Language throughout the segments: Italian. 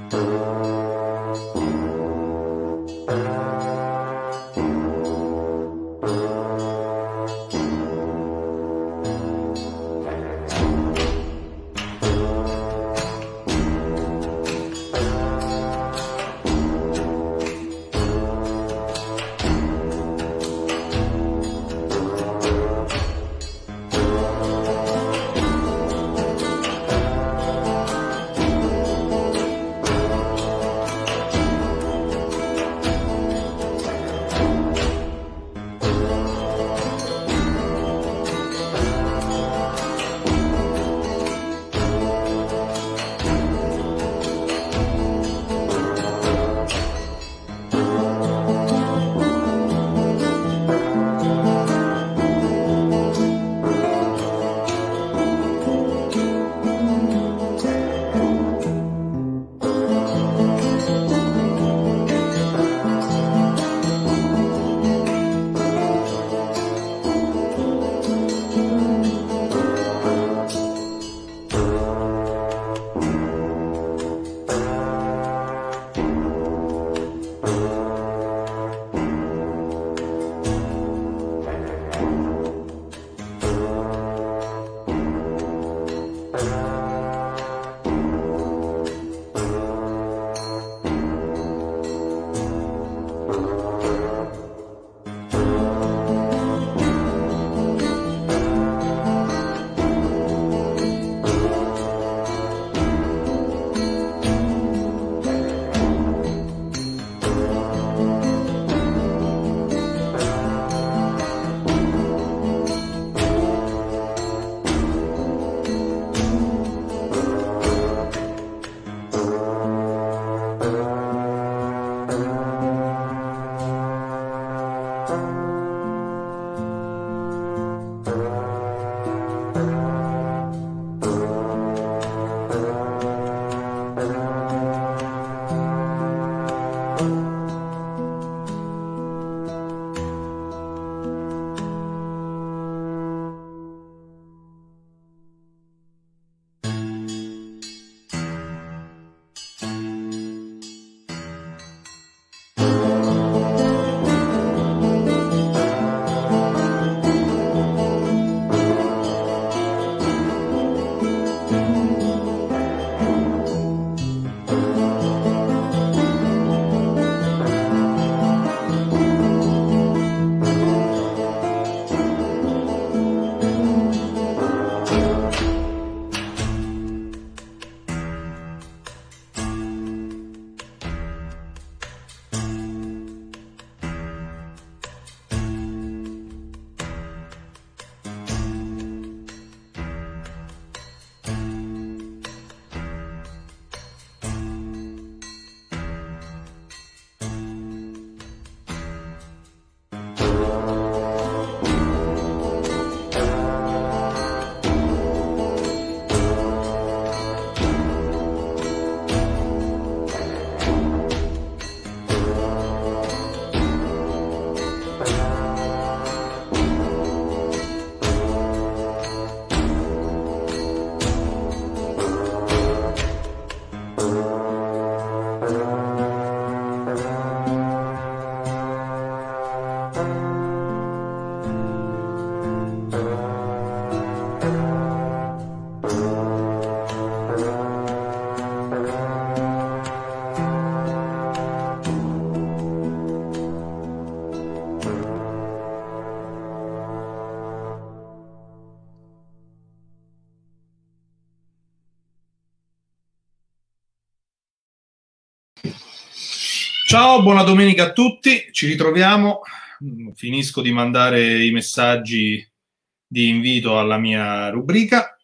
Ciao, buona domenica a tutti, ci ritroviamo, finisco di mandare i messaggi di invito alla mia rubrica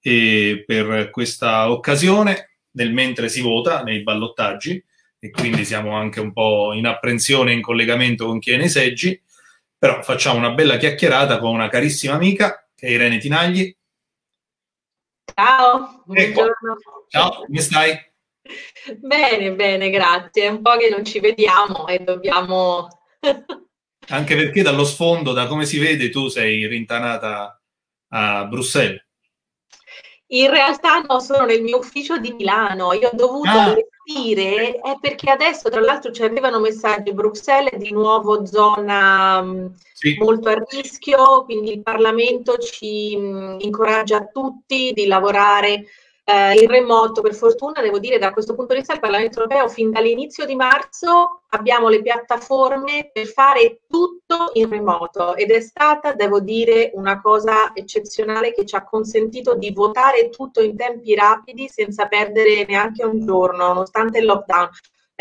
e per questa occasione, nel mentre si vota nei ballottaggi, e quindi siamo anche un po' in apprensione, in collegamento con chi è nei seggi, però facciamo una bella chiacchierata con una carissima amica che è Irene Tinagli. Ciao, buongiorno. Ciao, come stai? Bene, bene, grazie. È un po' che non ci vediamo e dobbiamo... Anche perché dallo sfondo, da come si vede, tu sei rintanata a Bruxelles. In realtà no, sono nel mio ufficio di Milano. Io ho dovuto alle dire è perché adesso, tra l'altro, ci arrivano messaggi, Bruxelles è di nuovo zona Sì. molto a rischio, quindi il Parlamento ci incoraggia tutti di lavorare in remoto. Per fortuna, devo dire, da questo punto di vista il Parlamento europeo fin dall'inizio di marzo abbiamo le piattaforme per fare tutto in remoto ed è stata, devo dire, una cosa eccezionale che ci ha consentito di votare tutto in tempi rapidi senza perdere neanche un giorno, nonostante il lockdown.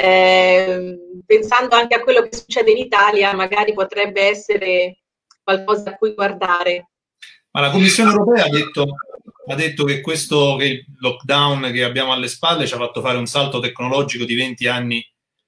Pensando anche a quello che succede in Italia, magari potrebbe essere qualcosa a cui guardare. Ma la Commissione europea ha detto che che il lockdown che abbiamo alle spalle ci ha fatto fare un salto tecnologico di 20 anni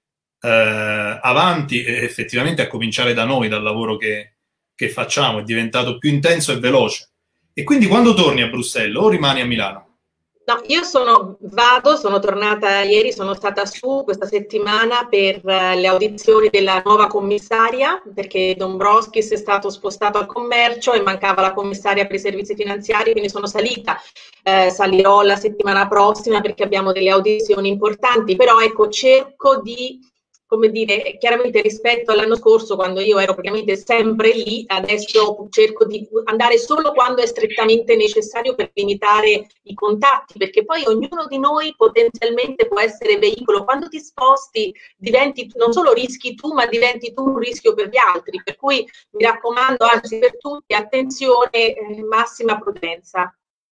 avanti, e effettivamente a cominciare da noi, dal lavoro che facciamo, è diventato più intenso e veloce. E quindi quando torni a Bruxelles o rimani a Milano? No, io sono tornata ieri, sono stata su questa settimana per le audizioni della nuova commissaria, perché Dombrovskis è stato spostato al commercio e mancava la commissaria per i servizi finanziari, quindi sono salita. Salirò la settimana prossima perché abbiamo delle audizioni importanti, però ecco, cerco di, come dire, chiaramente rispetto all'anno scorso, quando io ero praticamente sempre lì, adesso cerco di andare solo quando è strettamente necessario per limitare i contatti, perché poi ognuno di noi potenzialmente può essere veicolo. Quando ti sposti diventi, non solo rischi tu, ma diventi tu un rischio per gli altri, per cui mi raccomando, anzi per tutti, attenzione, massima prudenza.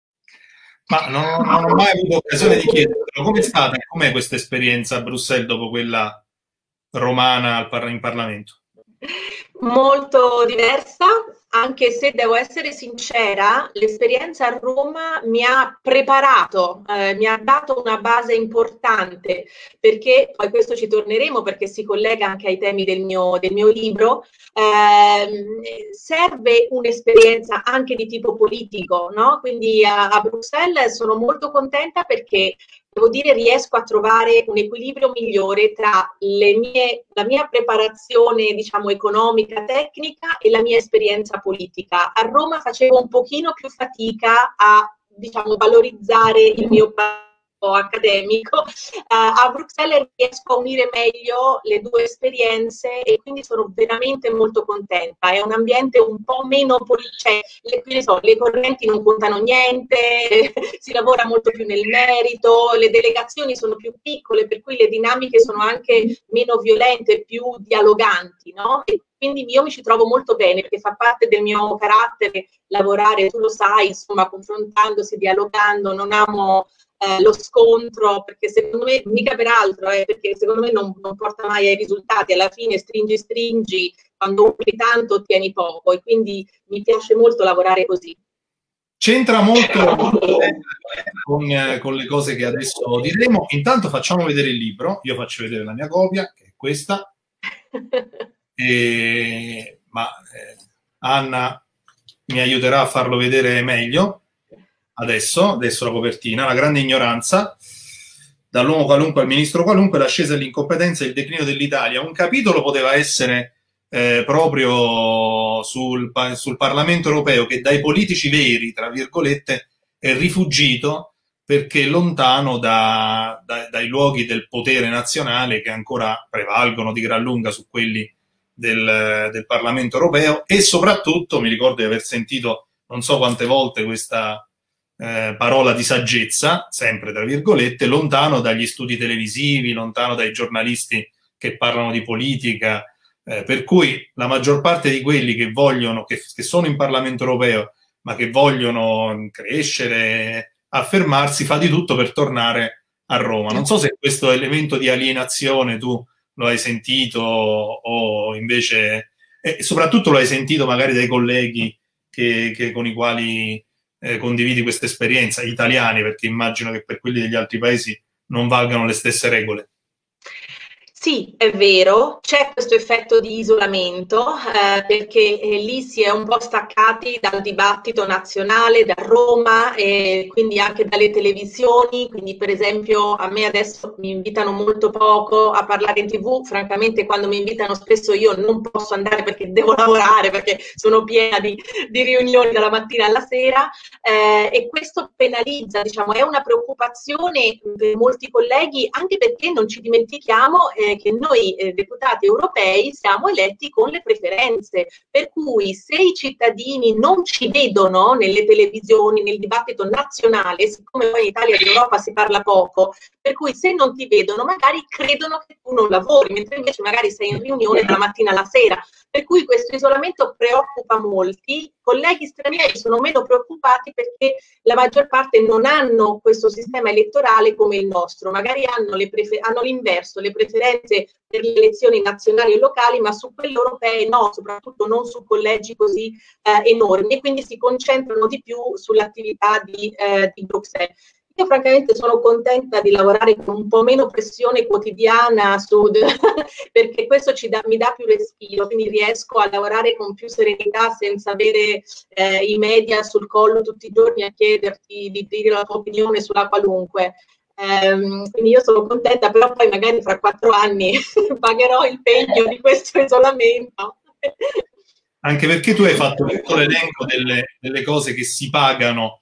Ma non ho mai avuto occasione di chiedertelo. Com'è stata e com'è questa esperienza a Bruxelles dopo quella romana in Parlamento? Molto diversa, anche se devo essere sincera, l'esperienza a Roma mi ha preparato, mi ha dato una base importante, perché poi questo ci torneremo perché si collega anche ai temi del mio libro. Serve un'esperienza anche di tipo politico, no? Quindi a Bruxelles sono molto contenta perché devo dire, riesco a trovare un equilibrio migliore tra la mia preparazione, diciamo, economica, tecnica e la mia esperienza politica. A Roma facevo un pochino più fatica a, diciamo, valorizzare il mio accademico. A Bruxelles riesco a unire meglio le due esperienze e quindi sono veramente molto contenta. È un ambiente un po' meno cioè, le correnti non contano niente, si lavora molto più nel merito, le delegazioni sono più piccole, per cui le dinamiche sono anche meno violente, più dialoganti, no? E quindi io mi ci trovo molto bene perché fa parte del mio carattere lavorare, tu lo sai, insomma, confrontandosi, dialogando, non amo lo scontro, perché secondo me, mica per altro, perché secondo me non porta mai ai risultati, alla fine stringi, quando umpli tanto ottieni poco e quindi mi piace molto lavorare così. C'entra molto con le cose che adesso diremo. Intanto facciamo vedere il libro, io faccio vedere la mia copia, che è questa, ma Anna mi aiuterà a farlo vedere meglio. Adesso la copertina, la grande ignoranza, dall'uomo qualunque al ministro qualunque, l'ascesa e l'incompetenza e il declino dell'Italia. Un capitolo poteva essere proprio sul Parlamento europeo, che dai politici veri, tra virgolette, è rifugito perché è lontano dai luoghi del potere nazionale che ancora prevalgono di gran lunga su quelli del Parlamento europeo. E soprattutto mi ricordo di aver sentito non so quante volte questa parola di saggezza, sempre tra virgolette, lontano dagli studi televisivi, lontano dai giornalisti che parlano di politica, per cui la maggior parte di quelli che vogliono, che sono in Parlamento europeo, ma che vogliono crescere, affermarsi, fa di tutto per tornare a Roma. Non so se questo elemento di alienazione tu lo hai sentito o invece, e soprattutto lo hai sentito magari dai colleghi con i quali condividi questa esperienza, italiani, perché immagino che per quelli degli altri paesi non valgano le stesse regole. Sì, è vero, c'è questo effetto di isolamento, perché lì si è un po' staccati dal dibattito nazionale, da Roma e quindi anche dalle televisioni, quindi per esempio a me adesso mi invitano molto poco a parlare in TV, francamente quando mi invitano spesso io non posso andare perché devo lavorare, perché sono piena di riunioni dalla mattina alla sera, e questo penalizza, diciamo, è una preoccupazione per molti colleghi, anche perché non ci dimentichiamo che noi deputati europei siamo eletti con le preferenze, per cui se i cittadini non ci vedono nelle televisioni, nel dibattito nazionale, siccome poi in Italia di Europa si parla poco, per cui se non ti vedono magari credono che tu non lavori, mentre invece magari sei in riunione dalla mattina alla sera, per cui questo isolamento preoccupa molti. Colleghi stranieri sono meno preoccupati perché la maggior parte non hanno questo sistema elettorale come il nostro, magari hanno l'inverso, le preferenze per le elezioni nazionali e locali, ma su quelle europee no, soprattutto non su collegi così enormi, e quindi si concentrano di più sull'attività di Bruxelles. Io francamente sono contenta di lavorare con un po' meno pressione quotidiana perché questo mi dà più respiro, quindi riesco a lavorare con più serenità senza avere i media sul collo tutti i giorni a chiederti di dire la tua opinione sulla qualunque. Quindi io sono contenta, però poi magari fra 4 anni pagherò il pegno di questo isolamento. Anche perché tu hai fatto tutto l'elenco delle cose che si pagano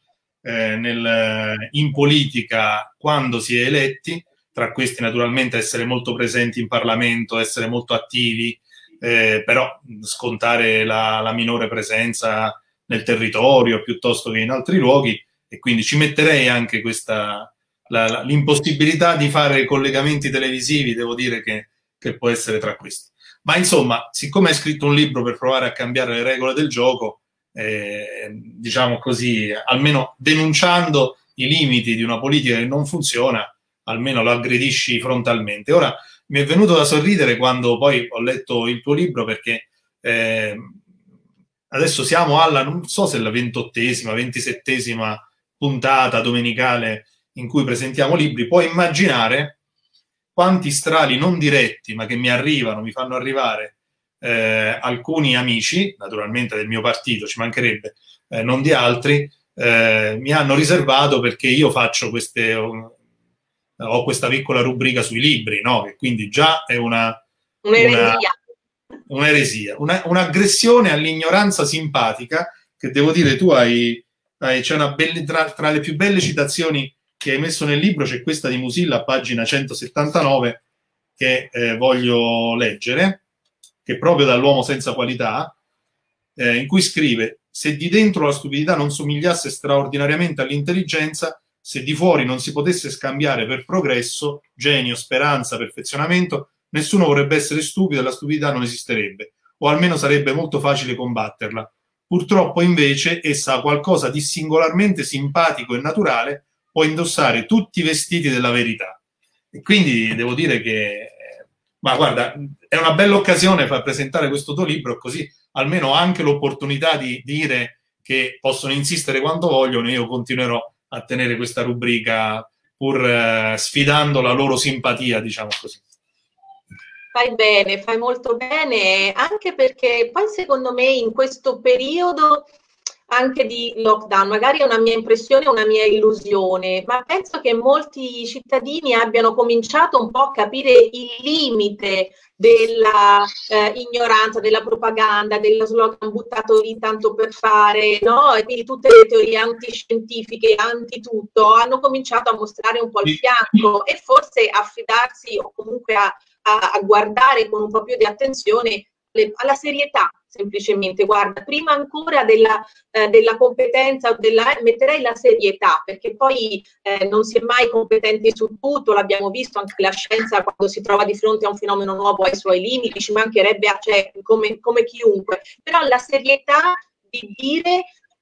in politica quando si è eletti, tra questi naturalmente essere molto presenti in Parlamento, essere molto attivi, però scontare la minore presenza nel territorio piuttosto che in altri luoghi, e quindi ci metterei anche l'impossibilità di fare collegamenti televisivi, devo dire che può essere tra questi. Ma insomma, siccome hai scritto un libro per provare a cambiare le regole del gioco, diciamo così, almeno denunciando i limiti di una politica che non funziona, almeno lo aggredisci frontalmente. Ora, mi è venuto da sorridere quando poi ho letto il tuo libro, perché adesso siamo non so se la 28esima, 27esima puntata domenicale in cui presentiamo libri. Puoi immaginare quanti strali non diretti, ma che mi fanno arrivare alcuni amici, naturalmente del mio partito, ci mancherebbe, non di altri, mi hanno riservato perché io faccio ho questa piccola rubrica sui libri, no? Che quindi già è un'eresia, un'aggressione all'ignoranza simpatica, che devo dire c'è tra le più belle citazioni che hai messo nel libro, c'è questa di Musil a pagina 179 che voglio leggere, che è proprio dall'uomo senza qualità, in cui scrive: se di dentro la stupidità non somigliasse straordinariamente all'intelligenza, se di fuori non si potesse scambiare per progresso, genio, speranza, perfezionamento, nessuno vorrebbe essere stupido e la stupidità non esisterebbe, o almeno sarebbe molto facile combatterla. Purtroppo invece essa ha qualcosa di singolarmente simpatico e naturale, può indossare tutti i vestiti della verità. E quindi devo dire che, ma guarda, è una bella occasione per presentare questo tuo libro, così almeno ho anche l'opportunità di dire che possono insistere quanto vogliono, io continuerò a tenere questa rubrica pur sfidando la loro simpatia, diciamo così. Fai bene, fai molto bene, anche perché poi secondo me in questo periodo anche di lockdown, magari è una mia impressione, una mia illusione, ma penso che molti cittadini abbiano cominciato un po' a capire il limite della ignoranza, della propaganda, dello slogan buttato lì tanto per fare, no? E quindi tutte le teorie antiscientifiche, anti-tutto, hanno cominciato a mostrare un po' il fianco e forse a fidarsi o comunque a guardare con un po' più di attenzione alla serietà, semplicemente. Guarda, prima ancora della competenza, metterei la serietà, perché poi non si è mai competenti su tutto, l'abbiamo visto, anche la scienza quando si trova di fronte a un fenomeno nuovo ha i suoi limiti, ci mancherebbe, cioè, come chiunque, però la serietà di dire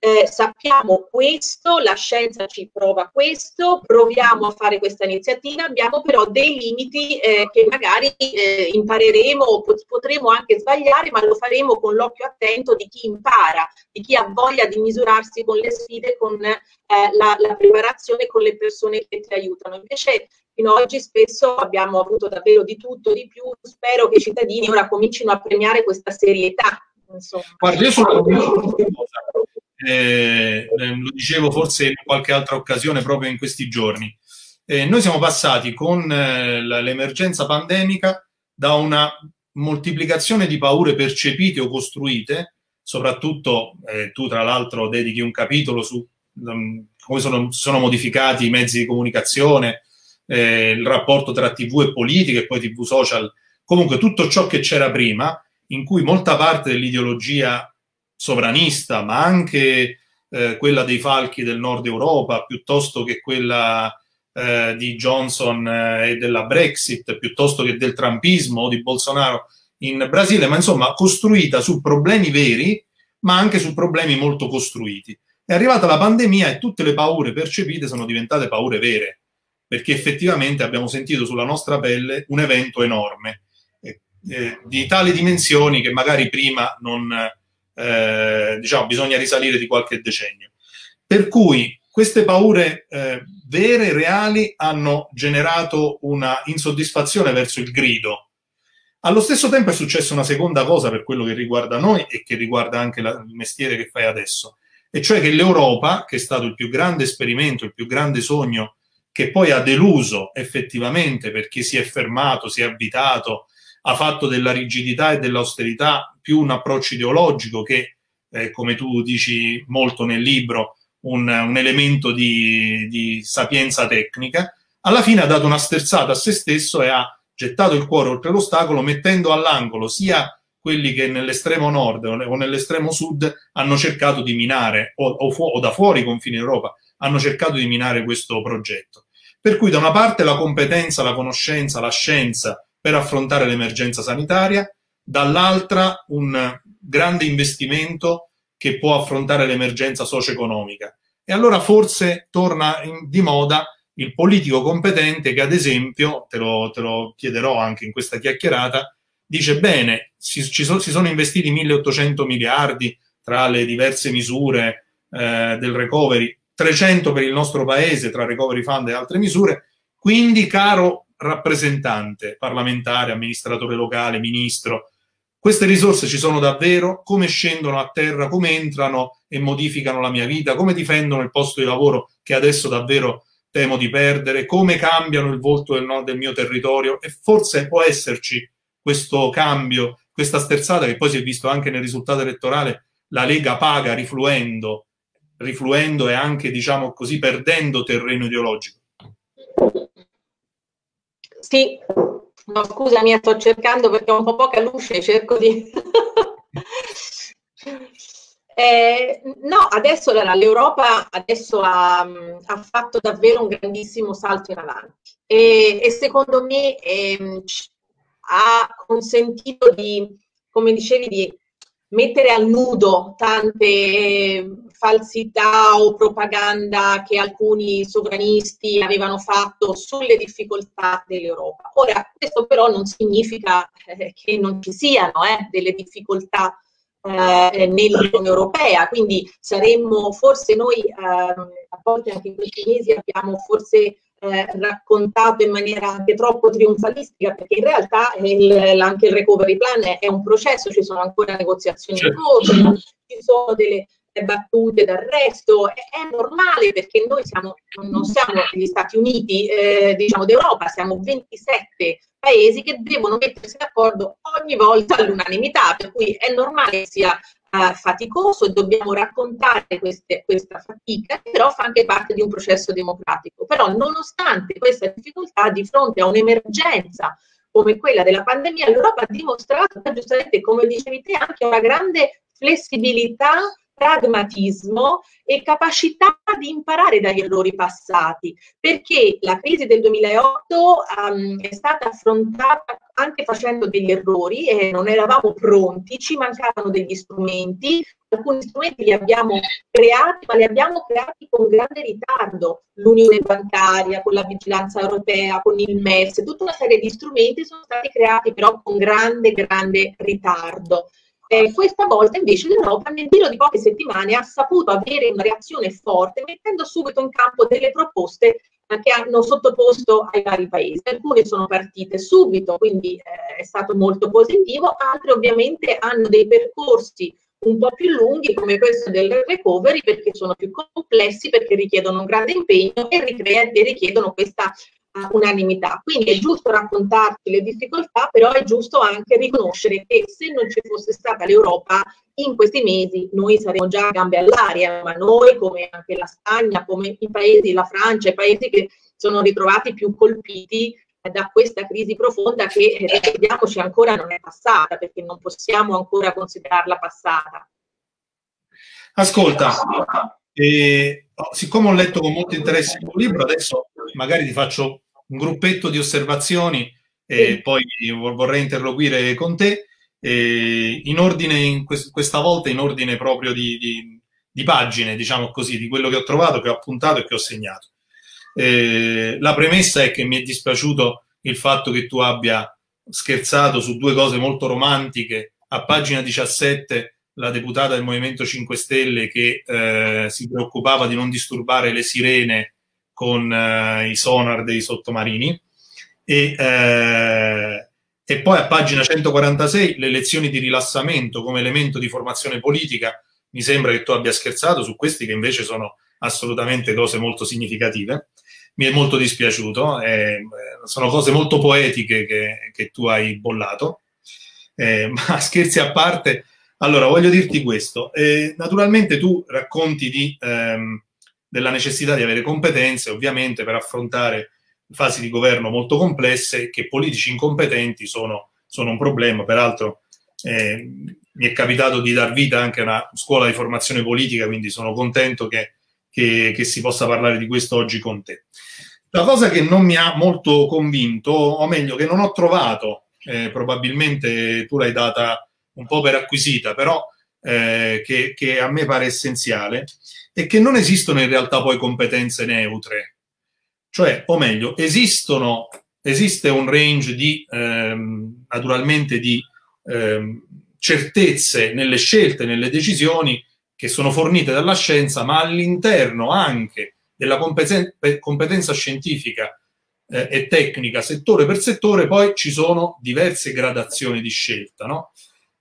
sappiamo questo, la scienza ci prova questo, proviamo a fare questa iniziativa, abbiamo però dei limiti che magari impareremo o potremo anche sbagliare, ma lo faremo con l'occhio attento di chi impara, di chi ha voglia di misurarsi con le sfide, con la preparazione, con le persone che ti aiutano. Invece fino ad oggi spesso abbiamo avuto davvero di tutto, di più. Spero che i cittadini ora comincino a premiare questa serietà. Insomma. Guarda, io sono lo dicevo forse in qualche altra occasione proprio in questi giorni. Noi siamo passati con l'emergenza pandemica da una moltiplicazione di paure percepite o costruite, soprattutto tu tra l'altro dedichi un capitolo su come sono modificati i mezzi di comunicazione, il rapporto tra TV e politica e poi TV social, comunque tutto ciò che c'era prima, in cui molta parte dell'ideologia sovranista, ma anche quella dei falchi del nord Europa, piuttosto che quella di Johnson e della Brexit, piuttosto che del trumpismo o di Bolsonaro in Brasile, ma insomma costruita su problemi veri, ma anche su problemi molto costruiti. È arrivata la pandemia e tutte le paure percepite sono diventate paure vere, perché effettivamente abbiamo sentito sulla nostra pelle un evento enorme, di tali dimensioni che magari prima non, diciamo, bisogna risalire di qualche decennio. Per cui queste paure vere, reali, hanno generato una insoddisfazione verso il grido. Allo stesso tempo è successa una seconda cosa per quello che riguarda noi e che riguarda anche il mestiere che fai adesso, e cioè che l'Europa, che è stato il più grande esperimento, il più grande sogno, che poi ha deluso effettivamente perché si è fermato, si è avvitato, ha fatto della rigidità e dell'austerità più un approccio ideologico che, come tu dici molto nel libro, un elemento di sapienza tecnica, alla fine ha dato una sterzata a se stesso e ha gettato il cuore oltre l'ostacolo, mettendo all'angolo sia quelli che nell'estremo nord o nell'estremo sud hanno cercato di minare, o da fuori i confini d'Europa, hanno cercato di minare questo progetto. Per cui da una parte la competenza, la conoscenza, la scienza per affrontare l'emergenza sanitaria, dall'altra un grande investimento che può affrontare l'emergenza socio-economica. E allora forse torna di moda il politico competente che, ad esempio, te lo chiederò anche in questa chiacchierata, dice bene, si sono investiti 1.800 miliardi tra le diverse misure del recovery, 300 per il nostro paese tra recovery fund e altre misure, quindi caro rappresentante parlamentare, amministratore locale, ministro, queste risorse ci sono davvero? Come scendono a terra? Come entrano e modificano la mia vita? Come difendono il posto di lavoro che adesso davvero temo di perdere? Come cambiano il volto del mio territorio? E forse può esserci questo cambio, questa sterzata che poi si è visto anche nel risultato elettorale. La Lega paga rifluendo e anche, diciamo così, perdendo terreno ideologico. Sì, no, scusami, sto cercando perché ho un po' poca luce, cerco di... no, adesso l'Europa adesso ha fatto davvero un grandissimo salto in avanti e secondo me ha consentito di, come dicevi, di mettere al nudo tante falsità o propaganda che alcuni sovranisti avevano fatto sulle difficoltà dell'Europa. Ora, questo però non significa che non ci siano delle difficoltà nell'Unione Europea, quindi saremmo forse noi, a volte anche in questi mesi abbiamo forse raccontato in maniera anche troppo trionfalistica, perché in realtà anche il recovery plan è un processo, ci sono ancora negoziazioni in corso, ci sono delle battute d'arresto, è normale perché noi non siamo gli Stati Uniti diciamo d'Europa, siamo 27 paesi che devono mettersi d'accordo ogni volta all'unanimità, per cui è normale che sia faticoso e dobbiamo raccontare questa fatica, però fa anche parte di un processo democratico. Però nonostante questa difficoltà, di fronte a un'emergenza come quella della pandemia, l'Europa ha dimostrato, giustamente come dicevi te, anche una grande flessibilità, pragmatismo e capacità di imparare dagli errori passati, perché la crisi del 2008 è stata affrontata anche facendo degli errori e non eravamo pronti, ci mancavano degli strumenti, alcuni strumenti li abbiamo creati, ma li abbiamo creati con grande ritardo. L'unione bancaria, con la vigilanza europea, con il MES, tutta una serie di strumenti sono stati creati però con grande ritardo. Questa volta invece l'Europa nel giro di poche settimane ha saputo avere una reazione forte, mettendo subito in campo delle proposte che hanno sottoposto ai vari paesi. Alcune sono partite subito, quindi è stato molto positivo, altre ovviamente hanno dei percorsi un po' più lunghi come questo del recovery, perché sono più complessi, perché richiedono un grande impegno e richiedono questa unanimità. Quindi è giusto raccontarci le difficoltà, però è giusto anche riconoscere che se non ci fosse stata l'Europa in questi mesi noi saremmo già a gambe all'aria, ma noi, come anche la Spagna, come i paesi, la Francia, i paesi che sono ritrovati più colpiti da questa crisi profonda che, ricordiamoci, ancora non è passata, perché non possiamo ancora considerarla passata. Ascolta, siccome ho letto con molto interesse il tuo libro, adesso magari ti faccio un gruppetto di osservazioni e poi vorrei interloquire con te, in ordine, questa volta in ordine proprio di pagine, diciamo così, di quello che ho trovato, che ho appuntato e che ho segnato. La premessa è che mi è dispiaciuto il fatto che tu abbia scherzato su due cose molto romantiche. A pagina 17 la deputata del Movimento 5 Stelle che si preoccupava di non disturbare le sirene con i sonar dei sottomarini e poi a pagina 146 le lezioni di rilassamento come elemento di formazione politica. Mi sembra che tu abbia scherzato su questi, che invece sono assolutamente cose molto significative. Mi è molto dispiaciuto, sono cose molto poetiche che tu hai bollato, ma scherzi a parte. Allora, voglio dirti questo. Naturalmente tu racconti della necessità di avere competenze, ovviamente, per affrontare fasi di governo molto complesse, che politici incompetenti sono un problema. Peraltro mi è capitato di dar vita anche a una scuola di formazione politica, quindi sono contento che si possa parlare di questo oggi con te. La cosa che non mi ha molto convinto, o meglio, che non ho trovato, probabilmente tu l'hai data un po' per acquisita, però che a me pare essenziale, è che non esistono in realtà poi competenze neutre. Cioè, o meglio, esiste un range di, naturalmente, di certezze nelle scelte, nelle decisioni che sono fornite dalla scienza, ma all'interno anche della competenza scientifica e tecnica, settore per settore, poi ci sono diverse gradazioni di scelta, no?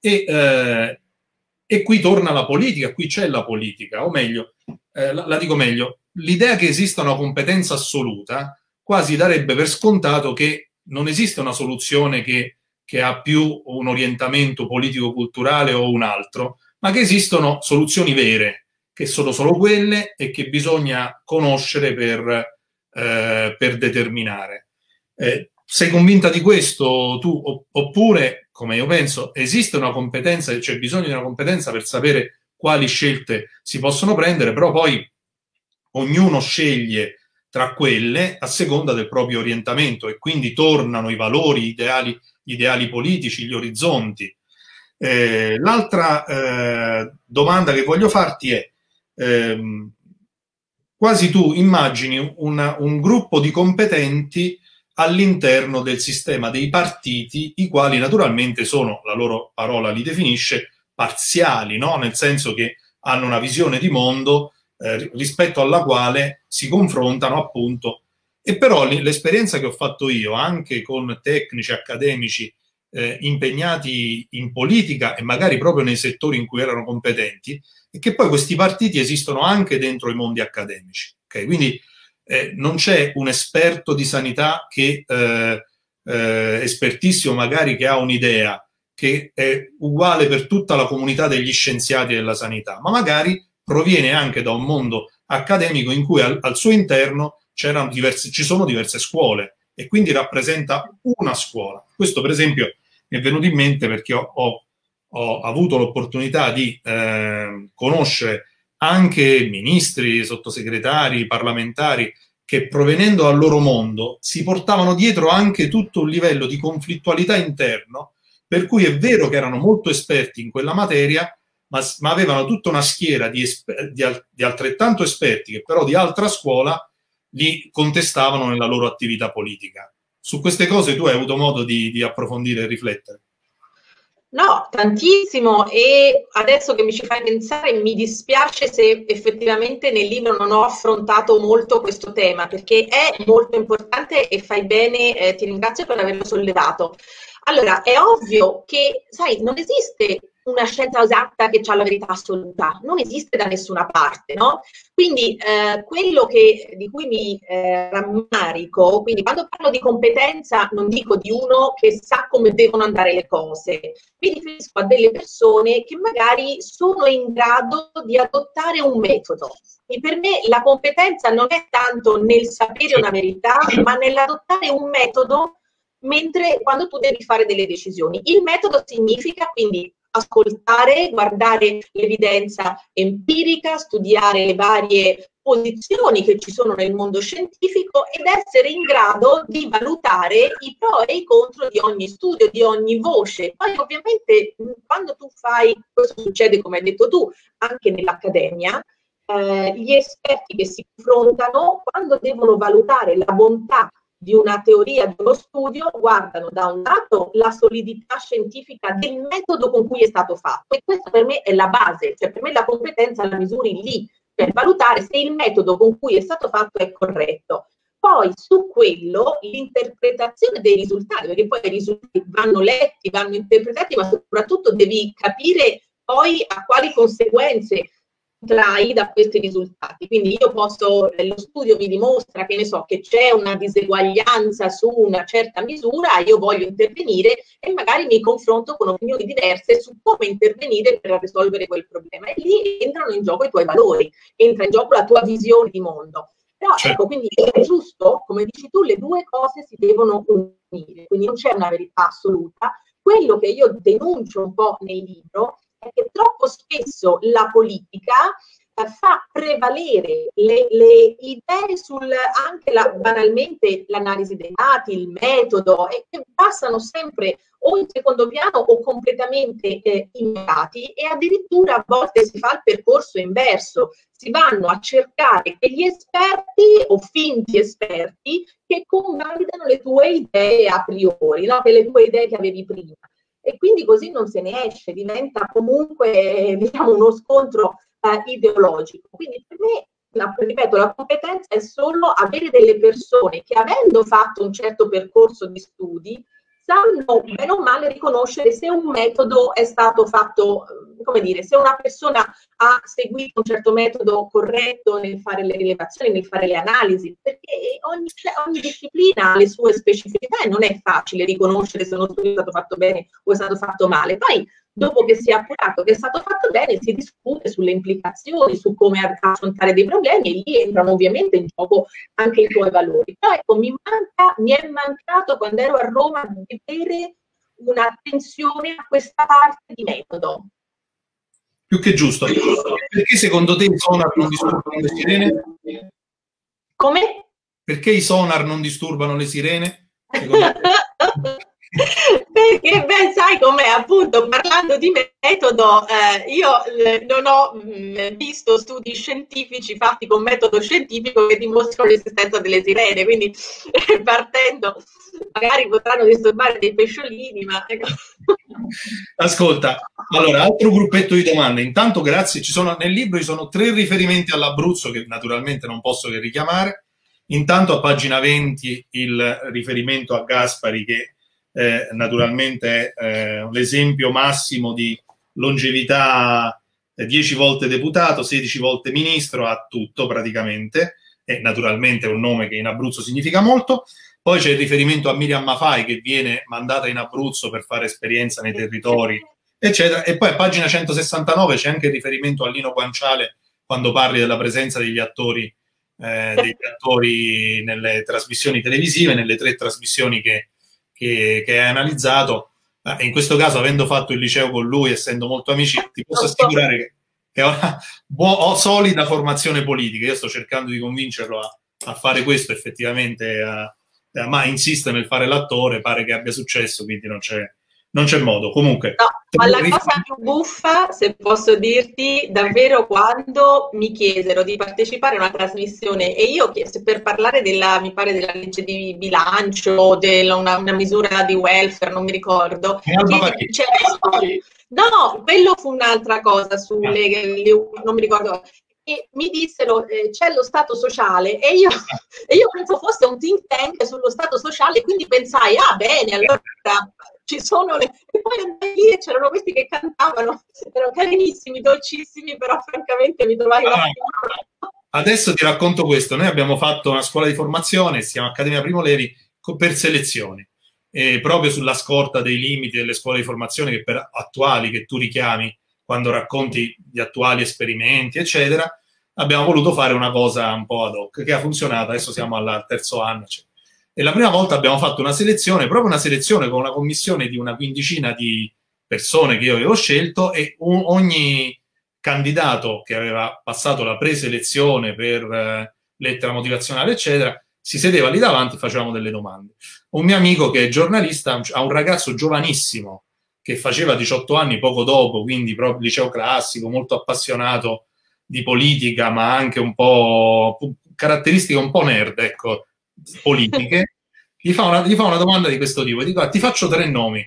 E qui torna la politica, qui c'è la politica, o meglio, la dico meglio, l'idea che esista una competenza assoluta quasi darebbe per scontato che non esiste una soluzione che ha più un orientamento politico-culturale o un altro, ma che esistono soluzioni vere, che sono solo quelle e che bisogna conoscere per determinare. Sei convinta di questo tu? Oppure, come io penso, esiste una competenza, c'è bisogno di una competenza per sapere quali scelte si possono prendere, però poi ognuno sceglie tra quelle a seconda del proprio orientamento e quindi tornano i valori, gli ideali politici, gli orizzonti. L'altra domanda che voglio farti è, quasi tu immagini un gruppo di competenti all'interno del sistema dei partiti, i quali naturalmente sono, la loro parola li definisce, parziali, no? Nel senso che hanno una visione di mondo rispetto alla quale si confrontano, appunto. E però l'esperienza che ho fatto io, anche con tecnici, accademici impegnati in politica e magari proprio nei settori in cui erano competenti, è che poi questi partiti esistono anche dentro i mondi accademici. Okay? Quindi non c'è un esperto di sanità che espertissimo magari, che ha un'idea che è uguale per tutta la comunità degli scienziati della sanità, ma magari proviene anche da un mondo accademico in cui al suo interno ci sono diverse scuole e quindi rappresenta una scuola. Questo, per esempio, mi è venuto in mente perché ho avuto l'opportunità di conoscere anche ministri, sottosegretari, parlamentari che, provenendo dal loro mondo, si portavano dietro anche tutto un livello di conflittualità interno, per cui è vero che erano molto esperti in quella materia, ma avevano tutta una schiera di altrettanto esperti che però di altra scuola li contestavano nella loro attività politica. Su queste cose tu hai avuto modo di approfondire e riflettere? No, tantissimo, e adesso che mi ci fai pensare mi dispiace se effettivamente nel libro non ho affrontato molto questo tema, perché è molto importante e fai bene, ti ringrazio per averlo sollevato. Allora, è ovvio che, sai, non esiste una scienza esatta che ha la verità assoluta, non esiste da nessuna parte, no? Quindi quello di cui mi rammarico, quindi quando parlo di competenza non dico di uno che sa come devono andare le cose, mi riferisco a delle persone che magari sono in grado di adottare un metodo. E per me la competenza non è tanto nel sapere una verità, ma nell'adottare un metodo quando tu devi fare delle decisioni. Il metodo significa quindi ascoltare, guardare l'evidenza empirica, studiare le varie posizioni che ci sono nel mondo scientifico ed essere in grado di valutare i pro e i contro di ogni studio, di ogni voce. Poi ovviamente quando tu fai, questo succede come hai detto tu, anche nell'accademia, gli esperti che si confrontano, quando devono valutare la bontà di una teoria, di uno studio, guardano da un lato la solidità scientifica del metodo con cui è stato fatto, e questa per me è la base, cioè per me la competenza la misuri lì, per valutare se il metodo con cui è stato fatto è corretto. Poi su quello l'interpretazione dei risultati, perché poi i risultati vanno letti, vanno interpretati, ma soprattutto devi capire poi a quali conseguenze trai da questi risultati. Quindi io posso, lo studio mi dimostra che ne so che c'è una diseguaglianza su una certa misura, io voglio intervenire e magari mi confronto con opinioni diverse su come intervenire per risolvere quel problema, e lì entrano in gioco i tuoi valori, entra in gioco la tua visione di mondo. Però ecco, quindi è giusto, come dici tu, le due cose si devono unire, quindi non c'è una verità assoluta. Quello che io denuncio un po' nel libro è che troppo spesso la politica fa prevalere le idee anche banalmente l'analisi dei dati, il metodo, e che passano sempre o in secondo piano o completamente ignorati, e addirittura a volte si fa il percorso inverso, si vanno a cercare degli esperti o finti esperti che convalidano le tue idee a priori, no? Che le tue idee che avevi prima. E quindi così non se ne esce, diventa comunque diciamo uno scontro ideologico. Quindi per me, ripeto, la competenza è solo avere delle persone che, avendo fatto un certo percorso di studi, sanno bene o male riconoscere se un metodo è stato fatto, come dire, se una persona ha seguito un certo metodo corretto nel fare le rilevazioni, nel fare le analisi, perché ogni disciplina ha le sue specificità e non è facile riconoscere se uno studio è stato fatto bene o è stato fatto male. Poi, dopo che si è appurato che è stato fatto bene, si discute sulle implicazioni, su come affrontare dei problemi, e lì entrano ovviamente in gioco anche i tuoi valori. Però ecco, mi è mancato quando ero a Roma di avere un'attenzione a questa parte di metodo. Più che giusto. Perché secondo te i sonar non disturbano le sirene? Come? Perché i sonar non disturbano le sirene? Perché beh, sai com'è, appunto, parlando di metodo, io non ho visto studi scientifici fatti con metodo scientifico che dimostrano l'esistenza delle sirene, quindi partendo magari potranno disturbare dei pesciolini, ma ecco. Ascolta, allora, altro gruppetto di domande. Intanto grazie, nel libro ci sono 3 riferimenti all'Abruzzo che naturalmente non posso che richiamare. Intanto a pagina 20 il riferimento a Gaspari, che naturalmente è l'esempio massimo di longevità, 10 volte deputato, 16 volte ministro, ha tutto praticamente, e naturalmente è un nome che in Abruzzo significa molto. Poi c'è il riferimento a Miriam Mafai, che viene mandata in Abruzzo per fare esperienza nei territori, eccetera. E poi a pagina 169 c'è anche il riferimento a Lino Guanciale quando parli della presenza degli attori nelle trasmissioni televisive, nelle 3 trasmissioni che hai analizzato. In questo caso, avendo fatto il liceo con lui, essendo molto amici, ti posso assicurare che ho solida formazione politica. Io sto cercando di convincerlo a fare questo effettivamente, ma insiste nel fare l'attore, pare che abbia successo, quindi non c'è non c'è modo. Comunque, No, ma la cosa più buffa, se posso dirti, davvero quando mi chiesero di partecipare a una trasmissione e io per parlare mi pare della legge di bilancio, una misura di welfare, non mi ricordo, no, quello fu un'altra cosa non mi ricordo. E mi dissero c'è lo Stato sociale e io penso fosse un think tank sullo Stato sociale, quindi pensai, ah bene, allora ci sono e poi andai lì e c'erano questi che cantavano, erano carinissimi, dolcissimi, però francamente mi trovai Adesso ti racconto questo. Noi abbiamo fatto una scuola di formazione, si chiama Accademia Primo Levi, per selezioni, proprio sulla scorta dei limiti delle scuole di formazione attuali che tu richiami quando racconti gli attuali esperimenti, eccetera. Abbiamo voluto fare una cosa un po' ad hoc, che ha funzionato. Adesso siamo al terzo anno. E la prima volta abbiamo fatto una selezione, proprio una selezione con una commissione di una quindicina di persone che io avevo scelto, e ogni candidato che aveva passato la preselezione per lettera motivazionale, eccetera, si sedeva lì davanti e facevamo delle domande. Un mio amico che è giornalista ha un ragazzo giovanissimo che faceva 18 anni poco dopo, quindi proprio liceo classico, molto appassionato di politica, ma anche un po' caratteristiche un po' nerd, ecco, politiche. Gli fa una domanda di questo tipo, dico, ti faccio 3 nomi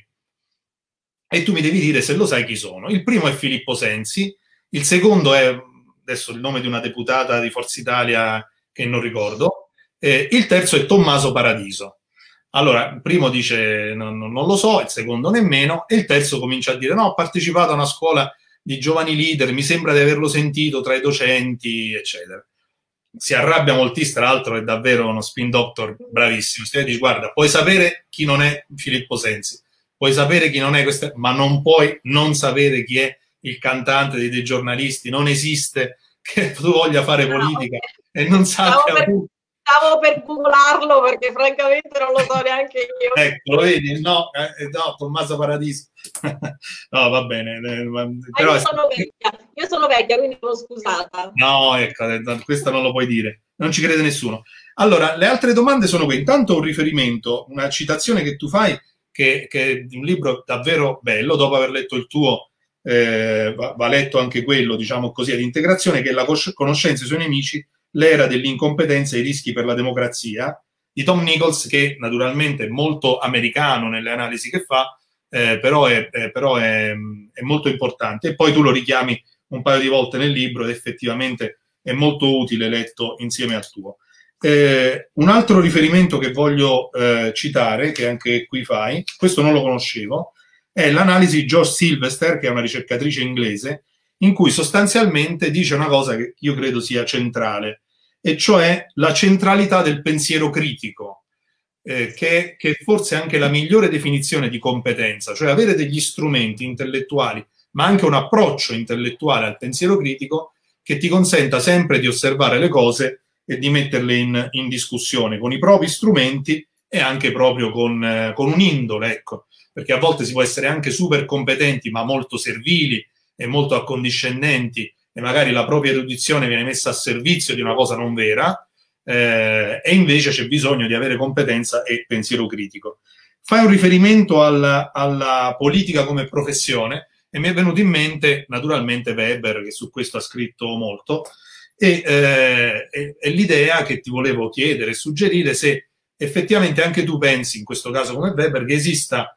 e tu mi devi dire se lo sai chi sono. Il primo è Filippo Sensi, il secondo è, adesso il nome di una deputata di Forza Italia che non ricordo, il terzo è Tommaso Paradiso. Allora, il primo dice non lo so, il secondo nemmeno, e il terzo comincia a dire no, ho partecipato a una scuola di giovani leader, mi sembra di averlo sentito tra i docenti, eccetera. Si arrabbia moltissimo, tra l'altro è davvero uno spin doctor bravissimo. Si dice, guarda, puoi sapere chi non è Filippo Sensi, puoi sapere chi non è questa, ma non puoi non sapere chi è il cantante dei giornalisti. Non esiste che tu voglia fare politica e non sappia... Stavo per googlarlo perché francamente non lo so neanche io. Ecco, lo vedi? No, Tommaso Paradiso. No, va bene. Però io sono vecchia, quindi sono scusata. No, ecco, questo non lo puoi dire. Non ci crede nessuno. Allora, le altre domande sono qui. Intanto un riferimento, una citazione che tu fai, che è di un libro davvero bello, dopo aver letto il tuo, va letto anche quello, diciamo così, ad integrazione, che è La conoscenza e i suoi nemici, l'era dell'incompetenza e i rischi per la democrazia, di Tom Nichols, che naturalmente è molto americano nelle analisi che fa, però è molto importante. E poi tu lo richiami un paio di volte nel libro ed effettivamente è molto utile letto insieme al tuo. Un altro riferimento che voglio citare, che anche qui fai, questo non lo conoscevo, è l'analisi di Josh Silverster, che è una ricercatrice inglese, in cui sostanzialmente dice una cosa che io credo sia centrale, e cioè la centralità del pensiero critico, che forse è anche la migliore definizione di competenza, cioè avere degli strumenti intellettuali, ma anche un approccio intellettuale al pensiero critico che ti consenta sempre di osservare le cose e di metterle in discussione con i propri strumenti e anche proprio con un'indole, ecco, perché a volte si può essere anche super competenti ma molto servili e molto accondiscendenti, e magari la propria erudizione viene messa a servizio di una cosa non vera, e invece c'è bisogno di avere competenza e pensiero critico. Fai un riferimento alla politica come professione e mi è venuto in mente naturalmente Weber, che su questo ha scritto molto, e l'idea che ti volevo chiedere e suggerire se effettivamente anche tu pensi, in questo caso come Weber, che esista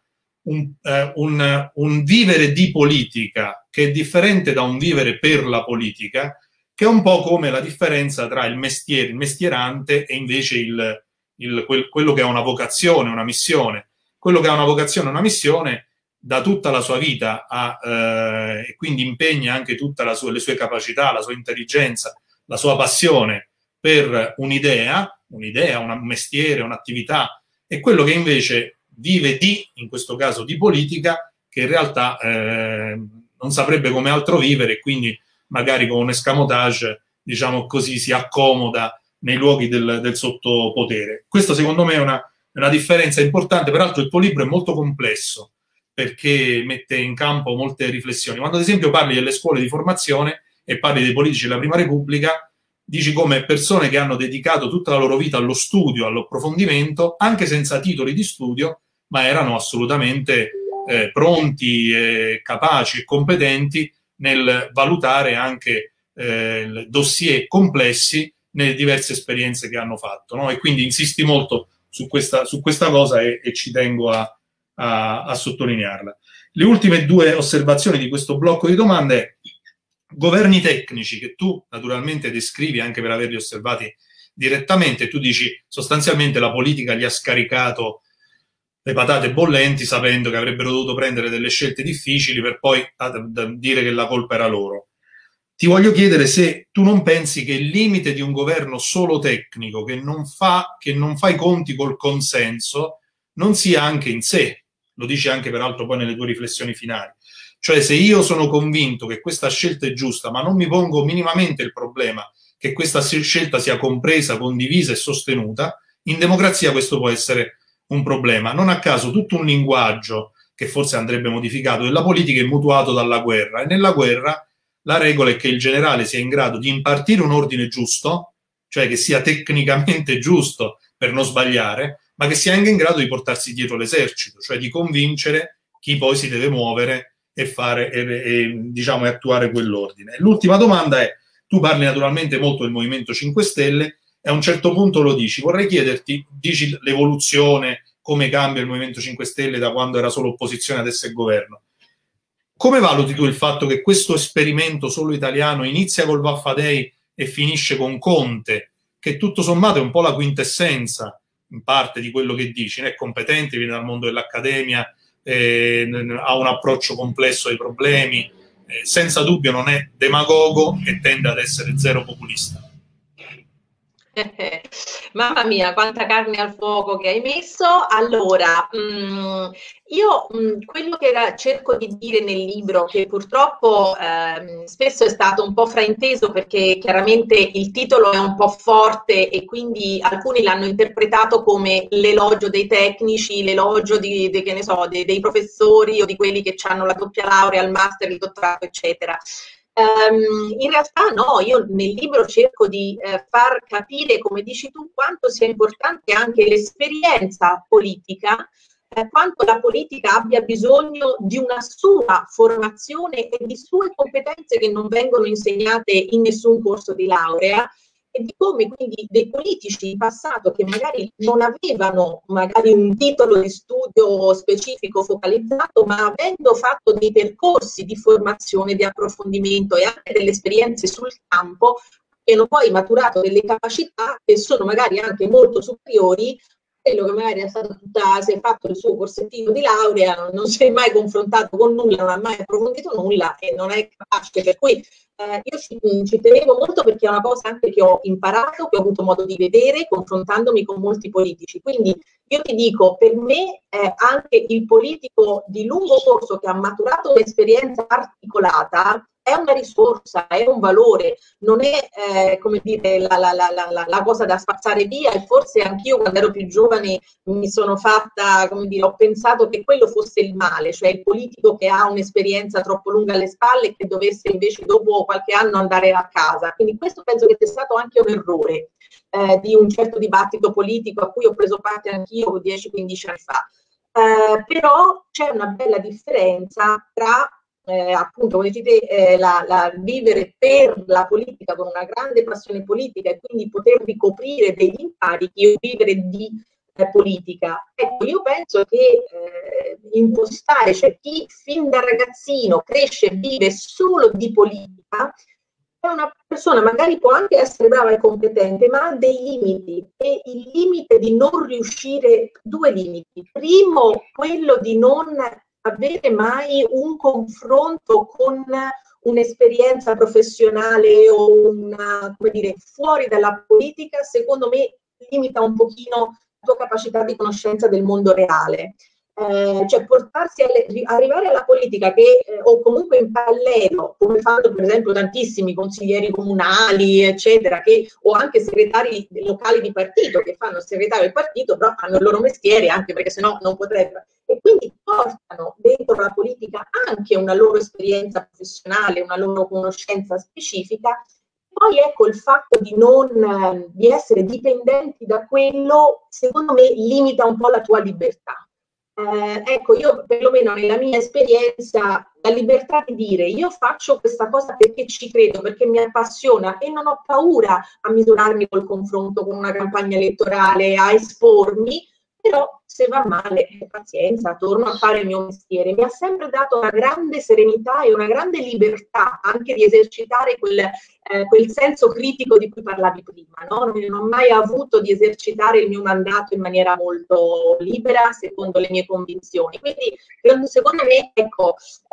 un vivere di politica che è differente da un vivere per la politica, che è un po' come la differenza tra il mestierante e invece quello che ha una vocazione, una missione. Quello che ha una vocazione, una missione, dà tutta la sua vita e quindi impegna anche tutte le sue capacità, la sua intelligenza, la sua passione per un'idea, un mestiere, un'attività, e quello che invece vive in questo caso di politica, che in realtà non saprebbe come altro vivere e quindi magari con un escamotage, diciamo così, si accomoda nei luoghi del sottopotere. Questo secondo me è una differenza importante. Peraltro il tuo libro è molto complesso perché mette in campo molte riflessioni. Quando ad esempio parli delle scuole di formazione e parli dei politici della Prima Repubblica, dici come persone che hanno dedicato tutta la loro vita allo studio, all'approfondimento, anche senza titoli di studio, ma erano assolutamente pronti, capaci e competenti nel valutare anche dossier complessi nelle diverse esperienze che hanno fatto, no? E quindi insisti molto su questa cosa e ci tengo a sottolinearla. Le ultime due osservazioni di questo blocco di domande: governi tecnici, che tu naturalmente descrivi anche per averli osservati direttamente. Tu dici sostanzialmente la politica gli ha scaricato le patate bollenti sapendo che avrebbero dovuto prendere delle scelte difficili per poi dire che la colpa era loro. Ti voglio chiedere se tu non pensi che il limite di un governo solo tecnico che non fa i conti col consenso non sia anche in sé, lo dici anche peraltro poi nelle tue riflessioni finali. Cioè, se io sono convinto che questa scelta è giusta, ma non mi pongo minimamente il problema che questa scelta sia compresa, condivisa e sostenuta, in democrazia questo può essere un problema. Non a caso tutto un linguaggio che forse andrebbe modificato della politica è mutuato dalla guerra, e nella guerra la regola è che il generale sia in grado di impartire un ordine giusto, cioè che sia tecnicamente giusto per non sbagliare, ma che sia anche in grado di portarsi dietro l'esercito, cioè di convincere chi poi si deve muovere e fare diciamo, e attuare quell'ordine. L'ultima domanda è: tu parli naturalmente molto del Movimento 5 Stelle e a un certo punto lo dici. Vorrei chiederti, dici l'evoluzione, come cambia il Movimento 5 Stelle da quando era solo opposizione adesso è governo. Come valuti tu il fatto che questo esperimento solo italiano inizia col Vaffa Day e finisce con Conte, che tutto sommato è un po' la quintessenza in parte di quello che dici, è competente, viene dal mondo dell'accademia, ha un approccio complesso ai problemi, senza dubbio non è demagogo e tende ad essere zero populista. Mamma mia, quanta carne al fuoco che hai messo. Allora, io quello che cerco di dire nel libro, che purtroppo spesso è stato un po' frainteso perché chiaramente il titolo è un po' forte e quindi alcuni l'hanno interpretato come l'elogio dei tecnici, l'elogio che ne so, dei professori o di quelli che hanno la doppia laurea, il master, il dottorato, eccetera. In realtà no, io nel libro cerco di far capire, come dici tu, quanto sia importante anche l'esperienza politica, quanto la politica abbia bisogno di una sua formazione e di sue competenze che non vengono insegnate in nessun corso di laurea, e di come quindi dei politici in passato che magari non avevano magari un titolo di studio specifico focalizzato, ma avendo fatto dei percorsi di formazione, di approfondimento e anche delle esperienze sul campo, hanno poi maturato delle capacità che sono magari anche molto superiori a quello che magari è stato si è fatto il suo corsettino di laurea, non si è mai confrontato con nulla, non ha mai approfondito nulla e non è capace, per cui io ci tenevo molto perché è una cosa anche che ho imparato, che ho avuto modo di vedere confrontandomi con molti politici. Quindi io ti dico, per me anche il politico di lungo corso che ha maturato un'esperienza articolata è una risorsa, è un valore, non è come dire la cosa da spazzare via, e forse anch'io quando ero più giovane mi sono fatta, come dire, ho pensato che quello fosse il male, cioè il politico che ha un'esperienza troppo lunga alle spalle e che dovesse invece dopo qualche anno andare a casa. Quindi questo penso che sia stato anche un errore di un certo dibattito politico a cui ho preso parte anch'io 10-15 anni fa. Però c'è una bella differenza tra appunto, come dite, vivere per la politica con una grande passione politica e quindi poter ricoprire degli incarichi o vivere di politica. Ecco, io penso che impostare, cioè chi fin da ragazzino cresce e vive solo di politica, è una persona, magari può anche essere brava e competente, ma ha dei limiti, e il limite di non riuscire, due limiti. Primo, quello di non avere mai un confronto con un'esperienza professionale o una, come dire, fuori dalla politica, secondo me limita un pochino la tua capacità di conoscenza del mondo reale. Cioè portarsi arrivare alla politica che o comunque in parallelo, come fanno per esempio tantissimi consiglieri comunali, eccetera, o anche segretari locali di partito che fanno il segretario del partito, però fanno il loro mestiere, anche perché sennò non potrebbero, e quindi portano dentro la politica anche una loro esperienza professionale, una loro conoscenza specifica. Poi ecco, il fatto di essere dipendenti da quello, secondo me, limita un po' la tua libertà. ecco, io perlomeno nella mia esperienza, la libertà di dire io faccio questa cosa perché ci credo, perché mi appassiona e non ho paura a misurarmi col confronto con una campagna elettorale, a espormi, però se va male, pazienza, torno a fare il mio mestiere. Mi ha sempre dato una grande serenità e una grande libertà anche di esercitare quel senso critico di cui parlavi prima, no? Non ho mai avuto di esercitare il mio mandato in maniera molto libera, secondo le mie convinzioni. Quindi, secondo me, ecco,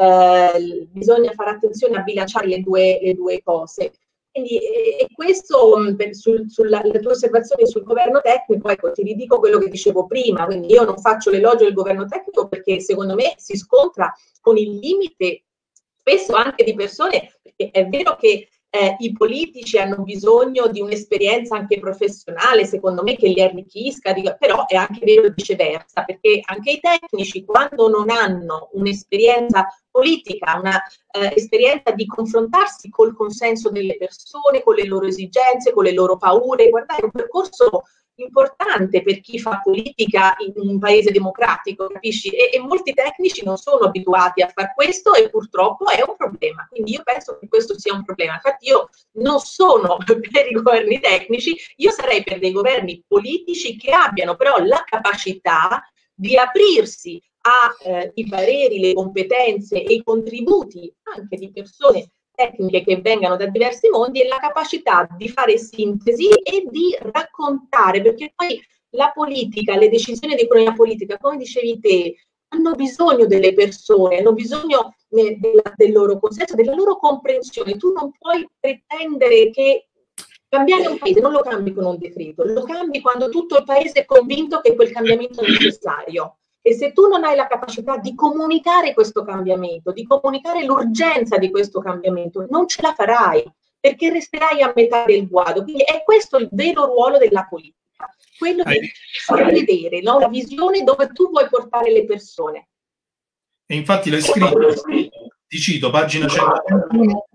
bisogna fare attenzione a bilanciare le due cose. Quindi, e questo sulle tue osservazioni sul governo tecnico, ecco, ti ridico quello che dicevo prima, quindi io non faccio l'elogio del governo tecnico perché secondo me si scontra con il limite spesso anche di persone, perché è vero che i politici hanno bisogno di un'esperienza anche professionale, secondo me, che li arricchisca, però è anche vero il viceversa, perché anche i tecnici, quando non hanno un'esperienza politica, una esperienza di confrontarsi col consenso delle persone, con le loro esigenze, con le loro paure, guardate, è un percorso importante per chi fa politica in un paese democratico, capisci? E molti tecnici non sono abituati a fare questo e purtroppo è un problema. Quindi io penso che questo sia un problema. Infatti io non sono per i governi tecnici, io sarei per dei governi politici che abbiano però la capacità di aprirsi ai pareri, le competenze e i contributi anche di persone tecniche che vengano da diversi mondi e la capacità di fare sintesi e di raccontare, perché poi la politica, le decisioni di economia politica, come dicevi te, hanno bisogno delle persone, hanno bisogno del loro consenso, della loro comprensione. Tu non puoi pretendere che cambiare un paese non lo cambi con un decreto, lo cambi quando tutto il paese è convinto che quel cambiamento è necessario. E se tu non hai la capacità di comunicare questo cambiamento, di comunicare l'urgenza di questo cambiamento, non ce la farai, perché resterai a metà del guado. Quindi è questo il vero ruolo della politica, quello di far vedere, no? La visione dove tu vuoi portare le persone. E infatti l'hai scritto, ti cito, pagina 121,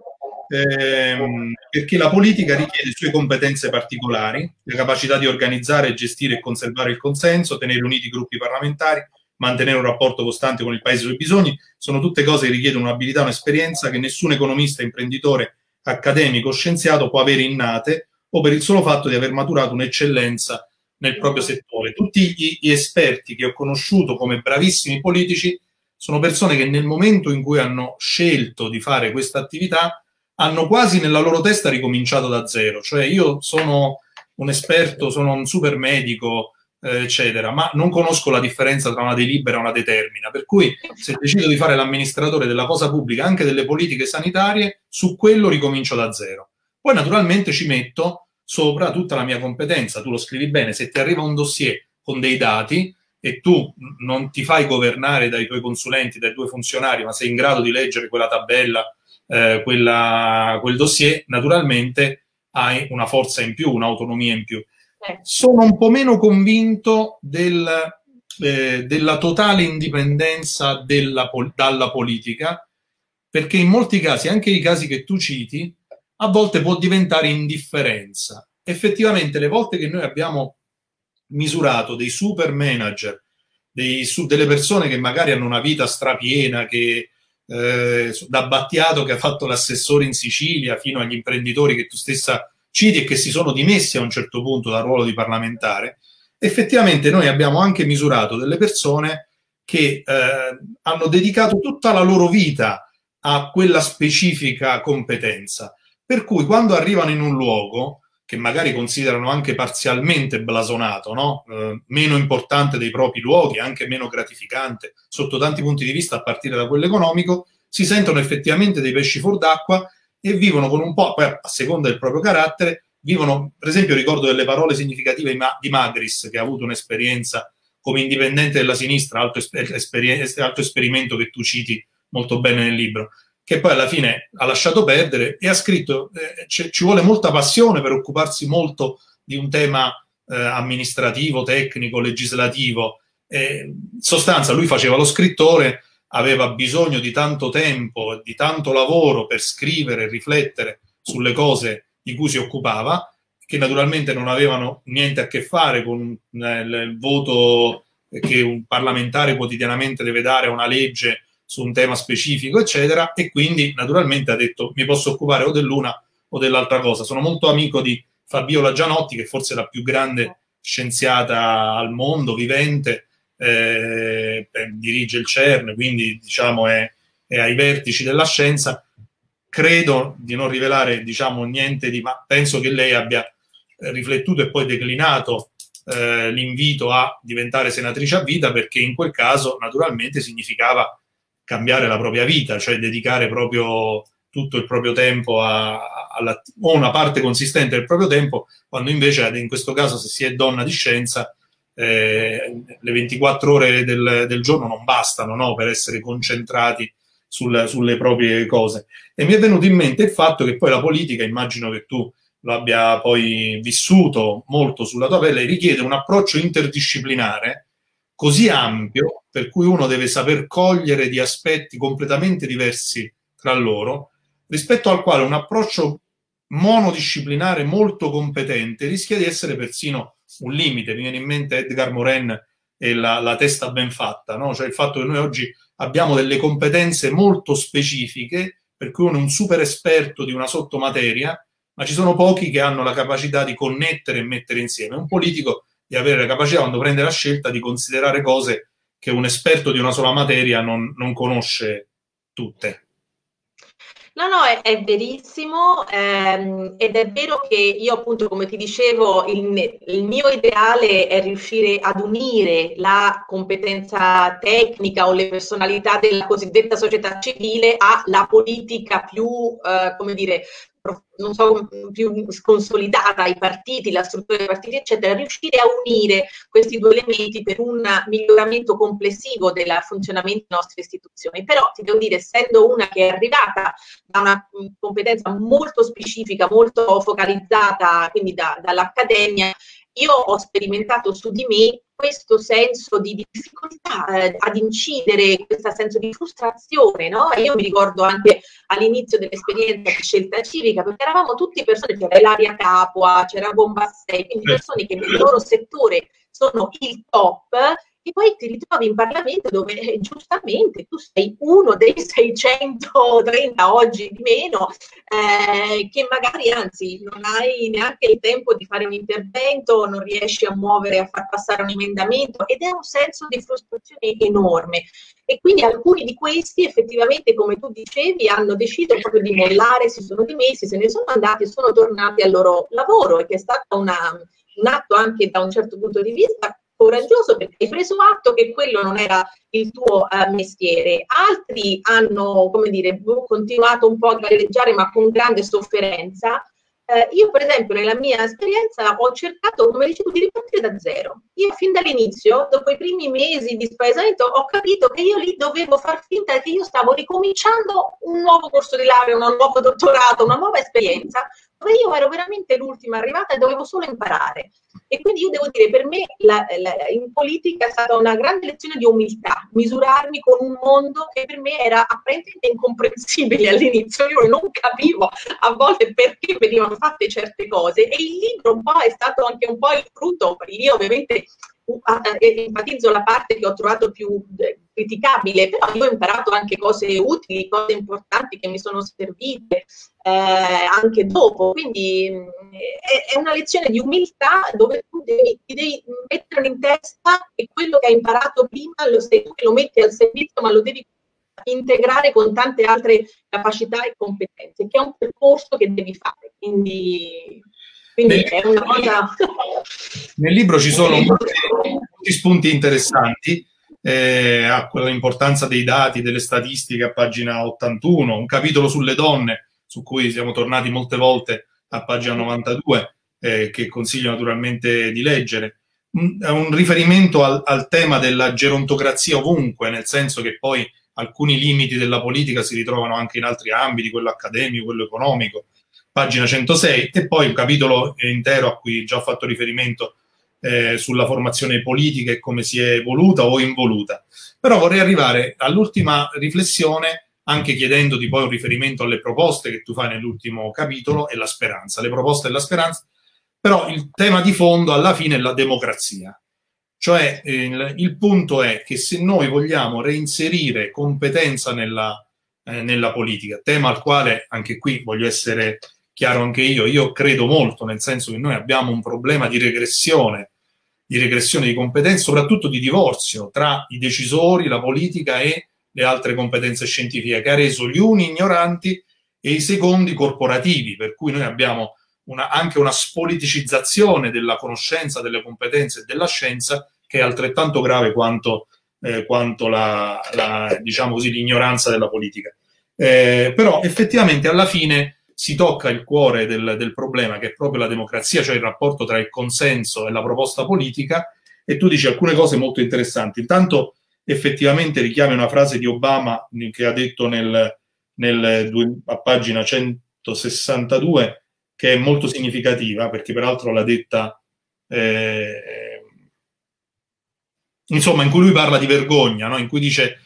perché la politica richiede sue competenze particolari, la capacità di organizzare, gestire e conservare il consenso, tenere uniti i gruppi parlamentari, mantenere un rapporto costante con il paese e i suoi bisogni, sono tutte cose che richiedono un'abilità, un'esperienza che nessun economista, imprenditore, accademico, scienziato può avere innate o per il solo fatto di aver maturato un'eccellenza nel proprio settore. Tutti gli esperti che ho conosciuto come bravissimi politici sono persone che nel momento in cui hanno scelto di fare questa attività hanno quasi nella loro testa ricominciato da zero. Cioè io sono un esperto, sono un super medico, eccetera, ma non conosco la differenza tra una delibera e una determina, per cui se decido di fare l'amministratore della cosa pubblica, anche delle politiche sanitarie, su quello ricomincio da zero. Poi naturalmente ci metto sopra tutta la mia competenza, tu lo scrivi bene, se ti arriva un dossier con dei dati e tu non ti fai governare dai tuoi consulenti, dai tuoi funzionari, ma sei in grado di leggere quella tabella, quel dossier, naturalmente hai una forza in più, un'autonomia in più. Sono un po' meno convinto della totale indipendenza dalla politica, perché in molti casi, anche i casi che tu citi, a volte può diventare indifferenza. Effettivamente, le volte che noi abbiamo misurato dei super manager, delle persone che magari hanno una vita strapiena, che da Battiato che ha fatto l'assessore in Sicilia, fino agli imprenditori che tu stessa citi e che si sono dimessi a un certo punto dal ruolo di parlamentare, effettivamente noi abbiamo anche misurato delle persone che hanno dedicato tutta la loro vita a quella specifica competenza, per cui quando arrivano in un luogo che magari considerano anche parzialmente blasonato, no? Meno importante dei propri luoghi, anche meno gratificante sotto tanti punti di vista a partire da quello economico, si sentono effettivamente dei pesci fuor d'acqua e vivono con un po', a seconda del proprio carattere, vivono, per esempio ricordo delle parole significative di Magris, che ha avuto un'esperienza come indipendente della sinistra, altro esperimento che tu citi molto bene nel libro, che poi alla fine ha lasciato perdere e ha scritto ci vuole molta passione per occuparsi molto di un tema amministrativo, tecnico, legislativo. In sostanza lui faceva lo scrittore, aveva bisogno di tanto tempo, di tanto lavoro per scrivere e riflettere sulle cose di cui si occupava, che naturalmente non avevano niente a che fare con il voto che un parlamentare quotidianamente deve dare a una legge su un tema specifico, eccetera, e quindi naturalmente ha detto mi posso occupare o dell'una o dell'altra cosa. Sono molto amico di Fabiola Gianotti, che forse è la più grande scienziata al mondo, vivente, dirige il CERN, quindi diciamo è ai vertici della scienza. Credo di non rivelare, diciamo, niente di, ma penso che lei abbia riflettuto e poi declinato l'invito a diventare senatrice a vita, perché in quel caso naturalmente significava cambiare la propria vita, cioè dedicare proprio tutto il proprio tempo o una parte consistente del proprio tempo, quando invece in questo caso, se si è donna di scienza, le 24 ore del giorno non bastano, no, per essere concentrati sulle proprie cose. E mi è venuto in mente il fatto che poi la politica, immagino che tu lo abbia poi vissuto molto sulla tua pelle, richiede un approccio interdisciplinare così ampio, per cui uno deve saper cogliere di aspetti completamente diversi tra loro, rispetto al quale un approccio monodisciplinare molto competente rischia di essere persino un limite. Mi viene in mente Edgar Morin e la testa ben fatta, no? Cioè il fatto che noi oggi abbiamo delle competenze molto specifiche, per cui uno è un super esperto di una sottomateria, ma ci sono pochi che hanno la capacità di connettere e mettere insieme. Un politico di avere la capacità, quando prende la scelta, di considerare cose che un esperto di una sola materia non conosce tutte. No, no, è verissimo, ed è vero che io appunto, come ti dicevo, il mio ideale è riuscire ad unire la competenza tecnica o le personalità della cosiddetta società civile alla politica più, come dire, non so, più consolidata, i partiti, la struttura dei partiti, eccetera, riuscire a unire questi due elementi per un miglioramento complessivo del funzionamento delle nostre istituzioni. Però ti devo dire, essendo una che è arrivata da una competenza molto specifica, molto focalizzata, quindi dall'accademia, io ho sperimentato su di me questo senso di difficoltà ad incidere, questo senso di frustrazione, no? E io mi ricordo anche all'inizio dell'esperienza di scelta civica, perché eravamo tutti persone, c'era Ilaria Capua, c'era Bombassei, quindi persone che nel loro settore sono il top, e poi ti ritrovi in Parlamento dove giustamente tu sei uno dei 630 oggi di meno, che magari anzi non hai neanche il tempo di fare un intervento, non riesci a muovere, a far passare un emendamento, ed è un senso di frustrazione enorme. E quindi alcuni di questi effettivamente, come tu dicevi, hanno deciso proprio di mollare, si sono dimessi, se ne sono andati e sono tornati al loro lavoro, e che è stato un atto anche da un certo punto di vista coraggioso, perché hai preso atto che quello non era il tuo mestiere. Altri hanno, come dire, continuato un po' a gareggiare, ma con grande sofferenza. Io per esempio nella mia esperienza ho cercato, come dicevo, di ripartire da zero. Io fin dall'inizio, dopo i primi mesi di spaesamento, ho capito che io lì dovevo far finta che io stavo ricominciando un nuovo corso di laurea, un nuovo dottorato, una nuova esperienza, dove io ero veramente l'ultima arrivata e dovevo solo imparare. E quindi io devo dire, per me in politica è stata una grande lezione di umiltà, misurarmi con un mondo che per me era apparentemente incomprensibile all'inizio. Io non capivo a volte perché venivano fatte certe cose, e il libro un po' è stato anche un po' il frutto. Io ovviamente enfatizzo la parte che ho trovato più criticabile, però io ho imparato anche cose utili, cose importanti che mi sono servite anche dopo, quindi è una lezione di umiltà, dove tu ti devi mettere in testa che quello che hai imparato prima lo sei tu che lo metti al servizio, ma lo devi integrare con tante altre capacità e competenze, che è un percorso che devi fare, quindi è una cosa... Nel libro ci sono molti spunti interessanti, l'importanza dei dati, delle statistiche a pagina 81, un capitolo sulle donne, su cui siamo tornati molte volte a pagina 92, che consiglio naturalmente di leggere. Un riferimento al tema della gerontocrazia ovunque, nel senso che poi alcuni limiti della politica si ritrovano anche in altri ambiti, quello accademico, quello economico, pagina 106, e poi un capitolo intero a cui già ho fatto riferimento sulla formazione politica e come si è evoluta o involuta. Però vorrei arrivare all'ultima riflessione, anche chiedendoti poi un riferimento alle proposte che tu fai nell'ultimo capitolo, e la speranza, le proposte e la speranza. Però il tema di fondo alla fine è la democrazia. Cioè il punto è che se noi vogliamo reinserire competenza nella politica, tema al quale anche qui voglio essere chiaro anche io credo molto, nel senso che noi abbiamo un problema di regressione di competenze, soprattutto di divorzio tra i decisori, la politica e le altre competenze scientifiche, che ha reso gli uni ignoranti e i secondi corporativi, per cui noi abbiamo anche una spoliticizzazione della conoscenza, delle competenze e della scienza, che è altrettanto grave quanto diciamo così, l'ignoranza della politica. Però effettivamente alla fine si tocca il cuore del problema, che è proprio la democrazia, cioè il rapporto tra il consenso e la proposta politica, e tu dici alcune cose molto interessanti. Intanto effettivamente richiami una frase di Obama che ha detto a pagina 162, che è molto significativa, perché peraltro l'ha detta, insomma, in cui lui parla di vergogna, no? in cui dice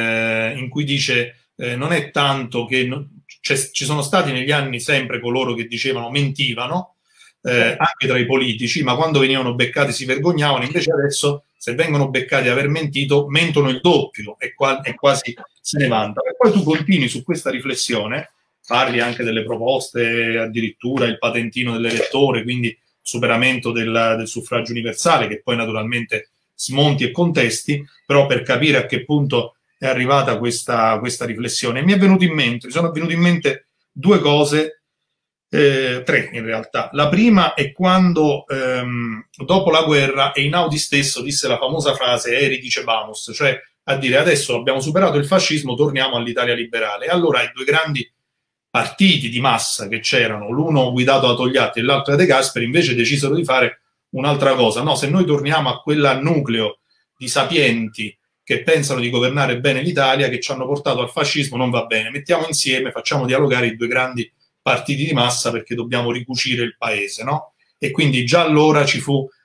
non è tanto che ci sono stati negli anni sempre coloro che dicevano mentivano, anche tra i politici, ma quando venivano beccati si vergognavano, invece adesso se vengono beccati a aver mentito, mentono il doppio e quasi se ne vantano. E poi tu continui su questa riflessione, parli anche delle proposte, addirittura il patentino dell'elettore, quindi superamento del suffragio universale, che poi naturalmente smonti e contesti, però per capire a che punto è arrivata questa riflessione. Mi sono venute in mente due cose, tre in realtà. La prima è quando dopo la guerra Einaudi stesso disse la famosa frase "Eri dicebamus", cioè a dire adesso abbiamo superato il fascismo, torniamo all'Italia liberale. E allora i due grandi partiti di massa che c'erano, l'uno guidato da Togliatti e l'altro da De Gasperi, invece decisero di fare un'altra cosa. No, se noi torniamo a quel nucleo di sapienti che pensano di governare bene l'Italia, che ci hanno portato al fascismo, non va bene. Mettiamo insieme, facciamo dialogare i due grandi partiti di massa, perché dobbiamo ricucire il paese, no? E quindi già allora c'è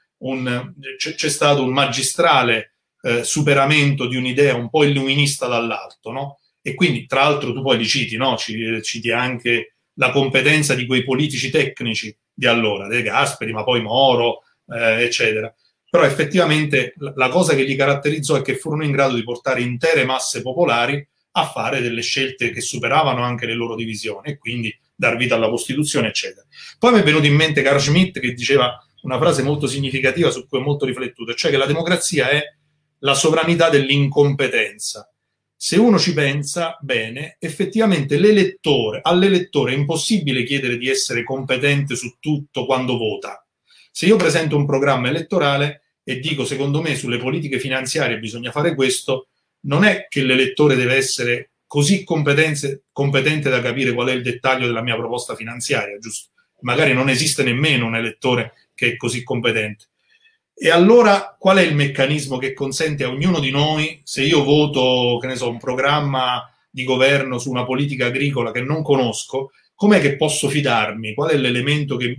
stato un magistrale superamento di un'idea un po' illuminista dall'alto, no? E quindi, tra l'altro, tu poi li citi, no? Citi anche la competenza di quei politici tecnici di allora, De Gasperi, ma poi Moro, eccetera. Però effettivamente la cosa che li caratterizzò è che furono in grado di portare intere masse popolari a fare delle scelte che superavano anche le loro divisioni e quindi dar vita alla Costituzione, eccetera. Poi mi è venuto in mente Carl Schmitt, che diceva una frase molto significativa su cui ho molto riflettuto, cioè che la democrazia è la sovranità dell'incompetenza. Se uno ci pensa bene, effettivamente all'elettore è impossibile chiedere di essere competente su tutto quando vota. Se io presento un programma elettorale e dico secondo me sulle politiche finanziarie bisogna fare questo, non è che l'elettore deve essere così competente da capire qual è il dettaglio della mia proposta finanziaria, giusto? Magari non esiste nemmeno un elettore che è così competente. E allora qual è il meccanismo che consente a ognuno di noi, se io voto, che ne so, un programma di governo su una politica agricola che non conosco, com'è che posso fidarmi? Qual è l'elemento che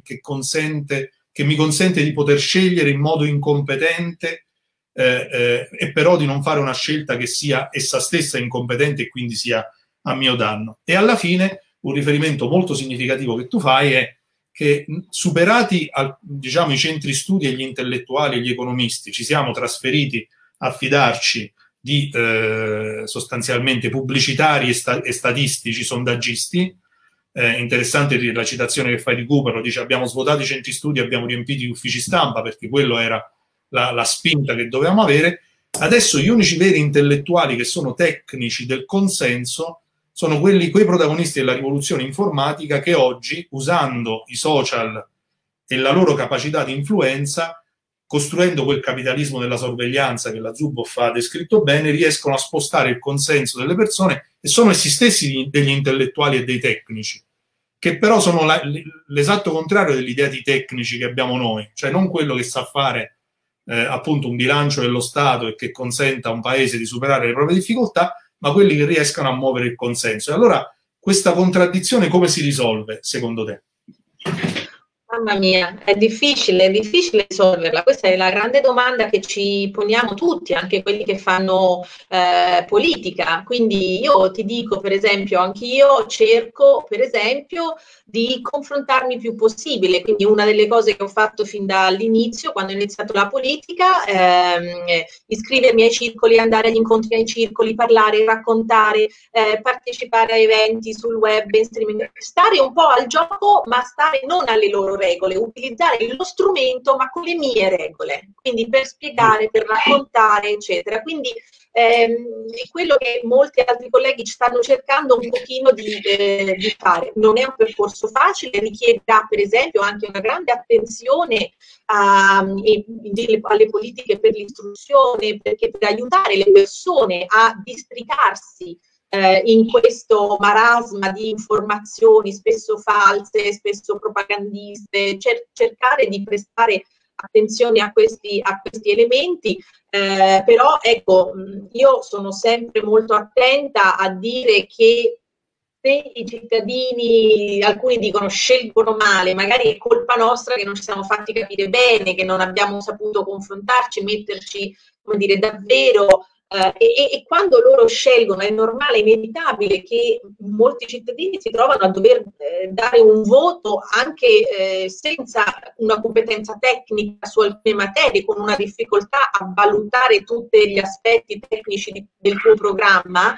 mi consente di poter scegliere in modo incompetente e però di non fare una scelta che sia essa stessa incompetente e quindi sia a mio danno? E alla fine un riferimento molto significativo che tu fai è che superati diciamo, i centri studi e gli intellettuali e gli economisti, ci siamo trasferiti a fidarci di sostanzialmente pubblicitari e statistici, sondaggisti. Interessante la citazione che fai di Cooper, dice abbiamo svuotato i centri studi, abbiamo riempito gli uffici stampa, perché quello era la spinta che dovevamo avere. Adesso gli unici veri intellettuali che sono tecnici del consenso sono quei protagonisti della rivoluzione informatica che oggi, usando i social e la loro capacità di influenza, costruendo quel capitalismo della sorveglianza che la Zuboff ha descritto bene, riescono a spostare il consenso delle persone e sono essi stessi degli intellettuali e dei tecnici, che però sono l'esatto contrario dell'idea di tecnici che abbiamo noi, cioè non quello che sa fare appunto un bilancio dello Stato e che consenta a un paese di superare le proprie difficoltà, ma quelli che riescano a muovere il consenso. E allora questa contraddizione come si risolve, secondo te? Mamma mia, è difficile risolverla. Questa è la grande domanda che ci poniamo tutti, anche quelli che fanno politica. Quindi io ti dico, per esempio, anch'io cerco, per esempio, di confrontarmi il più possibile. Quindi una delle cose che ho fatto fin dall'inizio, quando ho iniziato la politica, iscrivermi ai circoli, andare agli incontri ai circoli, parlare, raccontare, partecipare a eventi sul web, in streaming, stare un po' al gioco, ma stare non alle loro regole, utilizzare lo strumento ma con le mie regole, quindi per spiegare, per raccontare, eccetera. Quindi è quello che molti altri colleghi stanno cercando un pochino di fare. Non è un percorso facile, richiederà per esempio anche una grande attenzione alle politiche per l'istruzione, perché per aiutare le persone a districarsi in questo marasma di informazioni spesso false, spesso propagandiste, cercare di prestare attenzione a questi elementi, però ecco, io sono sempre molto attenta a dire che se i cittadini, alcuni dicono scelgono male, magari è colpa nostra che non ci siamo fatti capire bene, che non abbiamo saputo confrontarci, metterci, come dire, davvero. E quando loro scelgono è normale, inevitabile che molti cittadini si trovano a dover dare un voto anche senza una competenza tecnica su alcune materie, con una difficoltà a valutare tutti gli aspetti tecnici del tuo programma.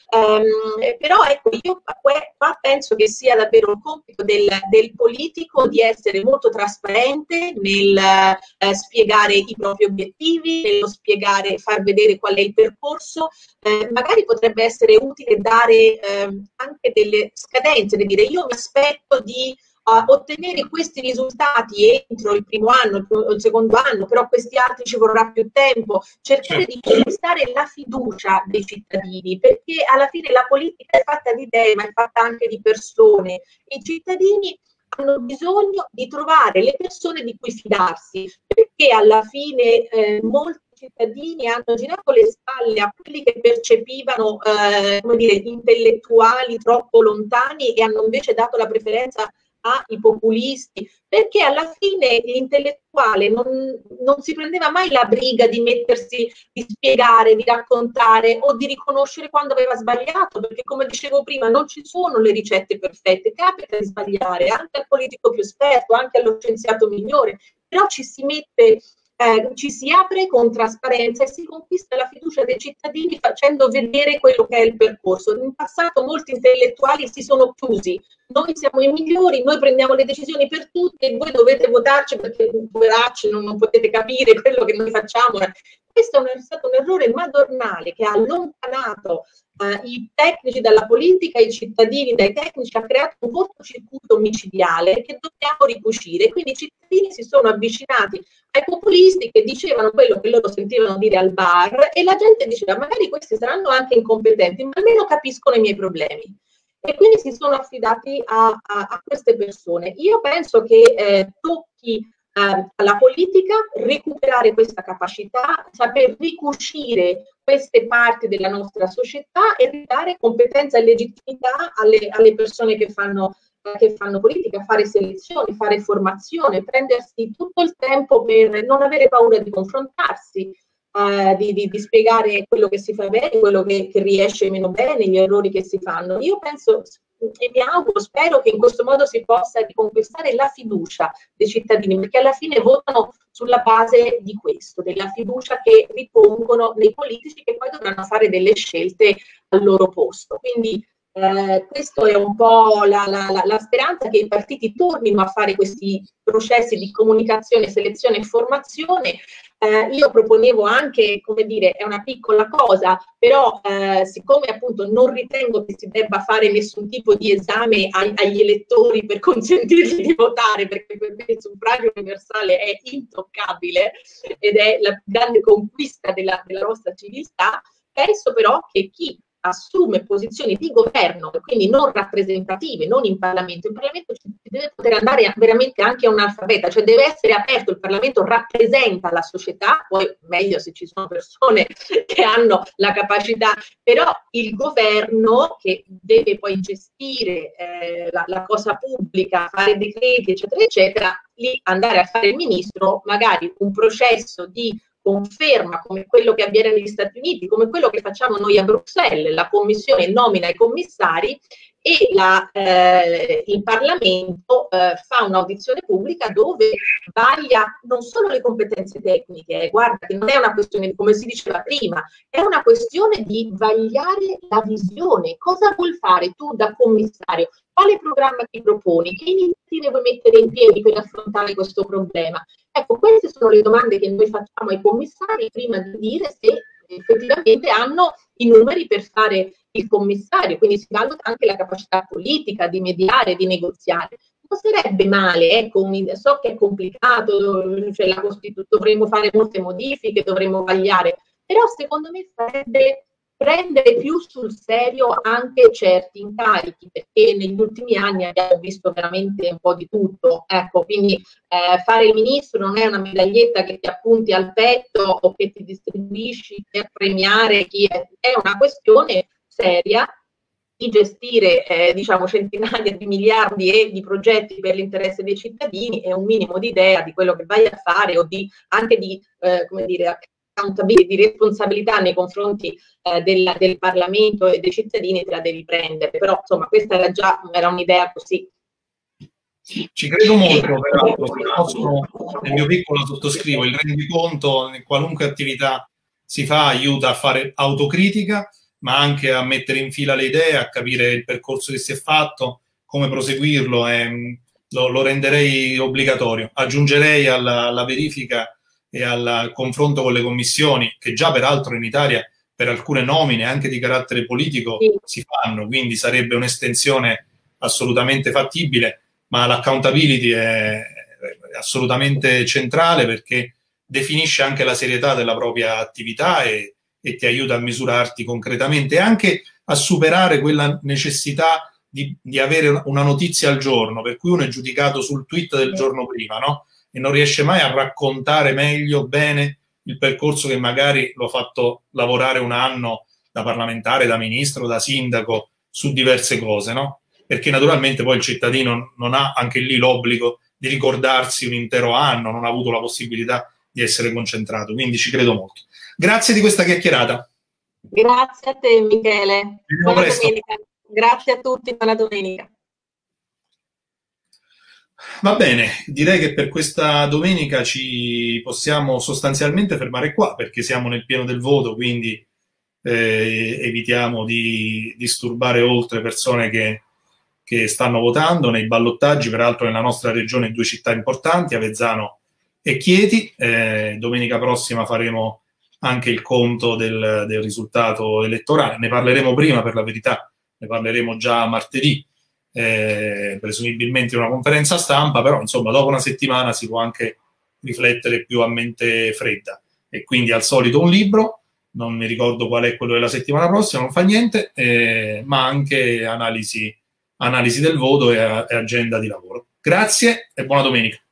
Però ecco, io qua penso che sia davvero un compito del politico di essere molto trasparente nel spiegare i propri obiettivi, nello spiegare, far vedere qual è il percorso. Magari potrebbe essere utile dare anche delle scadenze, di dire io mi aspetto di ottenere questi risultati entro il primo anno, il secondo anno, però questi altri ci vorrà più tempo, cercare di conquistare la fiducia dei cittadini, perché alla fine la politica è fatta di idee, ma è fatta anche di persone. I cittadini hanno bisogno di trovare le persone di cui fidarsi, perché alla fine molti cittadini hanno girato le spalle a quelli che percepivano come dire, intellettuali troppo lontani e hanno invece dato la preferenza ai populisti, perché alla fine l'intellettuale non si prendeva mai la briga di mettersi, di spiegare, di raccontare o di riconoscere quando aveva sbagliato, perché come dicevo prima non ci sono le ricette perfette, capita di sbagliare anche al politico più esperto, anche allo scienziato migliore, però ci si mette ci si apre con trasparenza e si conquista la fiducia dei cittadini facendo vedere quello che è il percorso. In passato molti intellettuali si sono chiusi, noi siamo i migliori, noi prendiamo le decisioni per tutti e voi dovete votarci perché poveracci non potete capire quello che noi facciamo. Questo è stato un errore madornale che ha allontanato i tecnici dalla politica, i cittadini dai tecnici, ha creato un cortocircuito micidiale che dobbiamo ricucire. Quindi i cittadini si sono avvicinati ai populisti che dicevano quello che loro sentivano dire al bar e la gente diceva magari questi saranno anche incompetenti, ma almeno capiscono i miei problemi. E quindi si sono affidati a queste persone. Io penso che tocchi alla politica recuperare questa capacità, saper ricucire queste parti della nostra società e ridare competenza e legittimità alle persone che fanno politica, fare selezioni, fare formazione, prendersi tutto il tempo per non avere paura di confrontarsi, di spiegare quello che si fa bene, quello che riesce meno bene, gli errori che si fanno. Io penso e mi auguro, spero che in questo modo si possa riconquistare la fiducia dei cittadini, perché alla fine votano sulla base di questo, della fiducia che ripongono nei politici che poi dovranno fare delle scelte al loro posto. Quindi questo è un po' la speranza che i partiti tornino a fare questi processi di comunicazione, selezione e formazione. Io proponevo anche, come dire, è una piccola cosa, però siccome appunto non ritengo che si debba fare nessun tipo di esame agli elettori per consentirgli di votare, perché per me il suffragio universale è intoccabile ed è la grande conquista della nostra civiltà, penso però che chi assume posizioni di governo, quindi non rappresentative, non in Parlamento ci deve poter andare veramente anche a un analfabeta, cioè deve essere aperto, il Parlamento rappresenta la società, poi meglio se ci sono persone che hanno la capacità, però il governo che deve poi gestire la cosa pubblica, fare decreti, eccetera, eccetera, lì andare a fare il ministro, magari un processo di conferma come quello che avviene negli Stati Uniti, come quello che facciamo noi a Bruxelles, la Commissione nomina i commissari e il Parlamento fa un'audizione pubblica dove vaglia non solo le competenze tecniche, guarda che non è una questione, come si diceva prima, è una questione di vagliare la visione. Cosa vuol fare tu da commissario? Quale programma ti proponi? Che iniziative vuoi mettere in piedi per affrontare questo problema? Ecco, queste sono le domande che noi facciamo ai commissari prima di dire se effettivamente hanno i numeri per fare il commissario, quindi si valuta anche la capacità politica di mediare, di negoziare. Non sarebbe male, ecco, so che è complicato, cioè dovremmo fare molte modifiche, dovremmo vagliare, però secondo me sarebbe prendere più sul serio anche certi incarichi, perché negli ultimi anni abbiamo visto veramente un po' di tutto, ecco, quindi fare il ministro non è una medaglietta che ti appunti al petto o che ti distribuisci per premiare chi è una questione seria di gestire diciamo centinaia di miliardi e di progetti per l'interesse dei cittadini e un minimo di idea di quello che vai a fare o anche di come dire, di responsabilità nei confronti del Parlamento e dei cittadini te la devi prendere, però insomma questa era un'idea così. Ci credo molto, peraltro, nel mio piccolo sottoscrivo il rendiconto, in qualunque attività si fa aiuta a fare autocritica, ma anche a mettere in fila le idee, a capire il percorso che si è fatto, come proseguirlo, e lo renderei obbligatorio. Aggiungerei alla verifica e al confronto con le commissioni, che già peraltro in Italia per alcune nomine anche di carattere politico si fanno, quindi sarebbe un'estensione assolutamente fattibile, ma l'accountability è assolutamente centrale perché definisce anche la serietà della propria attività e ti aiuta a misurarti concretamente e anche a superare quella necessità di avere una notizia al giorno, per cui uno è giudicato sul tweet del giorno prima, no? E non riesce mai a raccontare meglio, bene, il percorso che magari l'ho fatto lavorare un anno da parlamentare, da ministro, da sindaco, su diverse cose, no? Perché naturalmente poi il cittadino non ha anche lì l'obbligo di ricordarsi un intero anno, non ha avuto la possibilità di essere concentrato, quindi ci credo molto. Grazie di questa chiacchierata. Grazie a te, Michele. Buona domenica. Grazie a tutti, buona domenica. Va bene, direi che per questa domenica ci possiamo sostanzialmente fermare qua perché siamo nel pieno del voto, quindi evitiamo di disturbare oltre persone che stanno votando nei ballottaggi, peraltro nella nostra regione in due città importanti, Avezzano e Chieti. Domenica prossima faremo anche il conto del risultato elettorale. Ne parleremo prima, per la verità, ne parleremo già martedì, presumibilmente in una conferenza stampa, però insomma dopo una settimana si può anche riflettere più a mente fredda. E quindi al solito un libro, non mi ricordo qual è quello della settimana prossima, non fa niente, ma anche analisi del voto e agenda di lavoro. Grazie e buona domenica.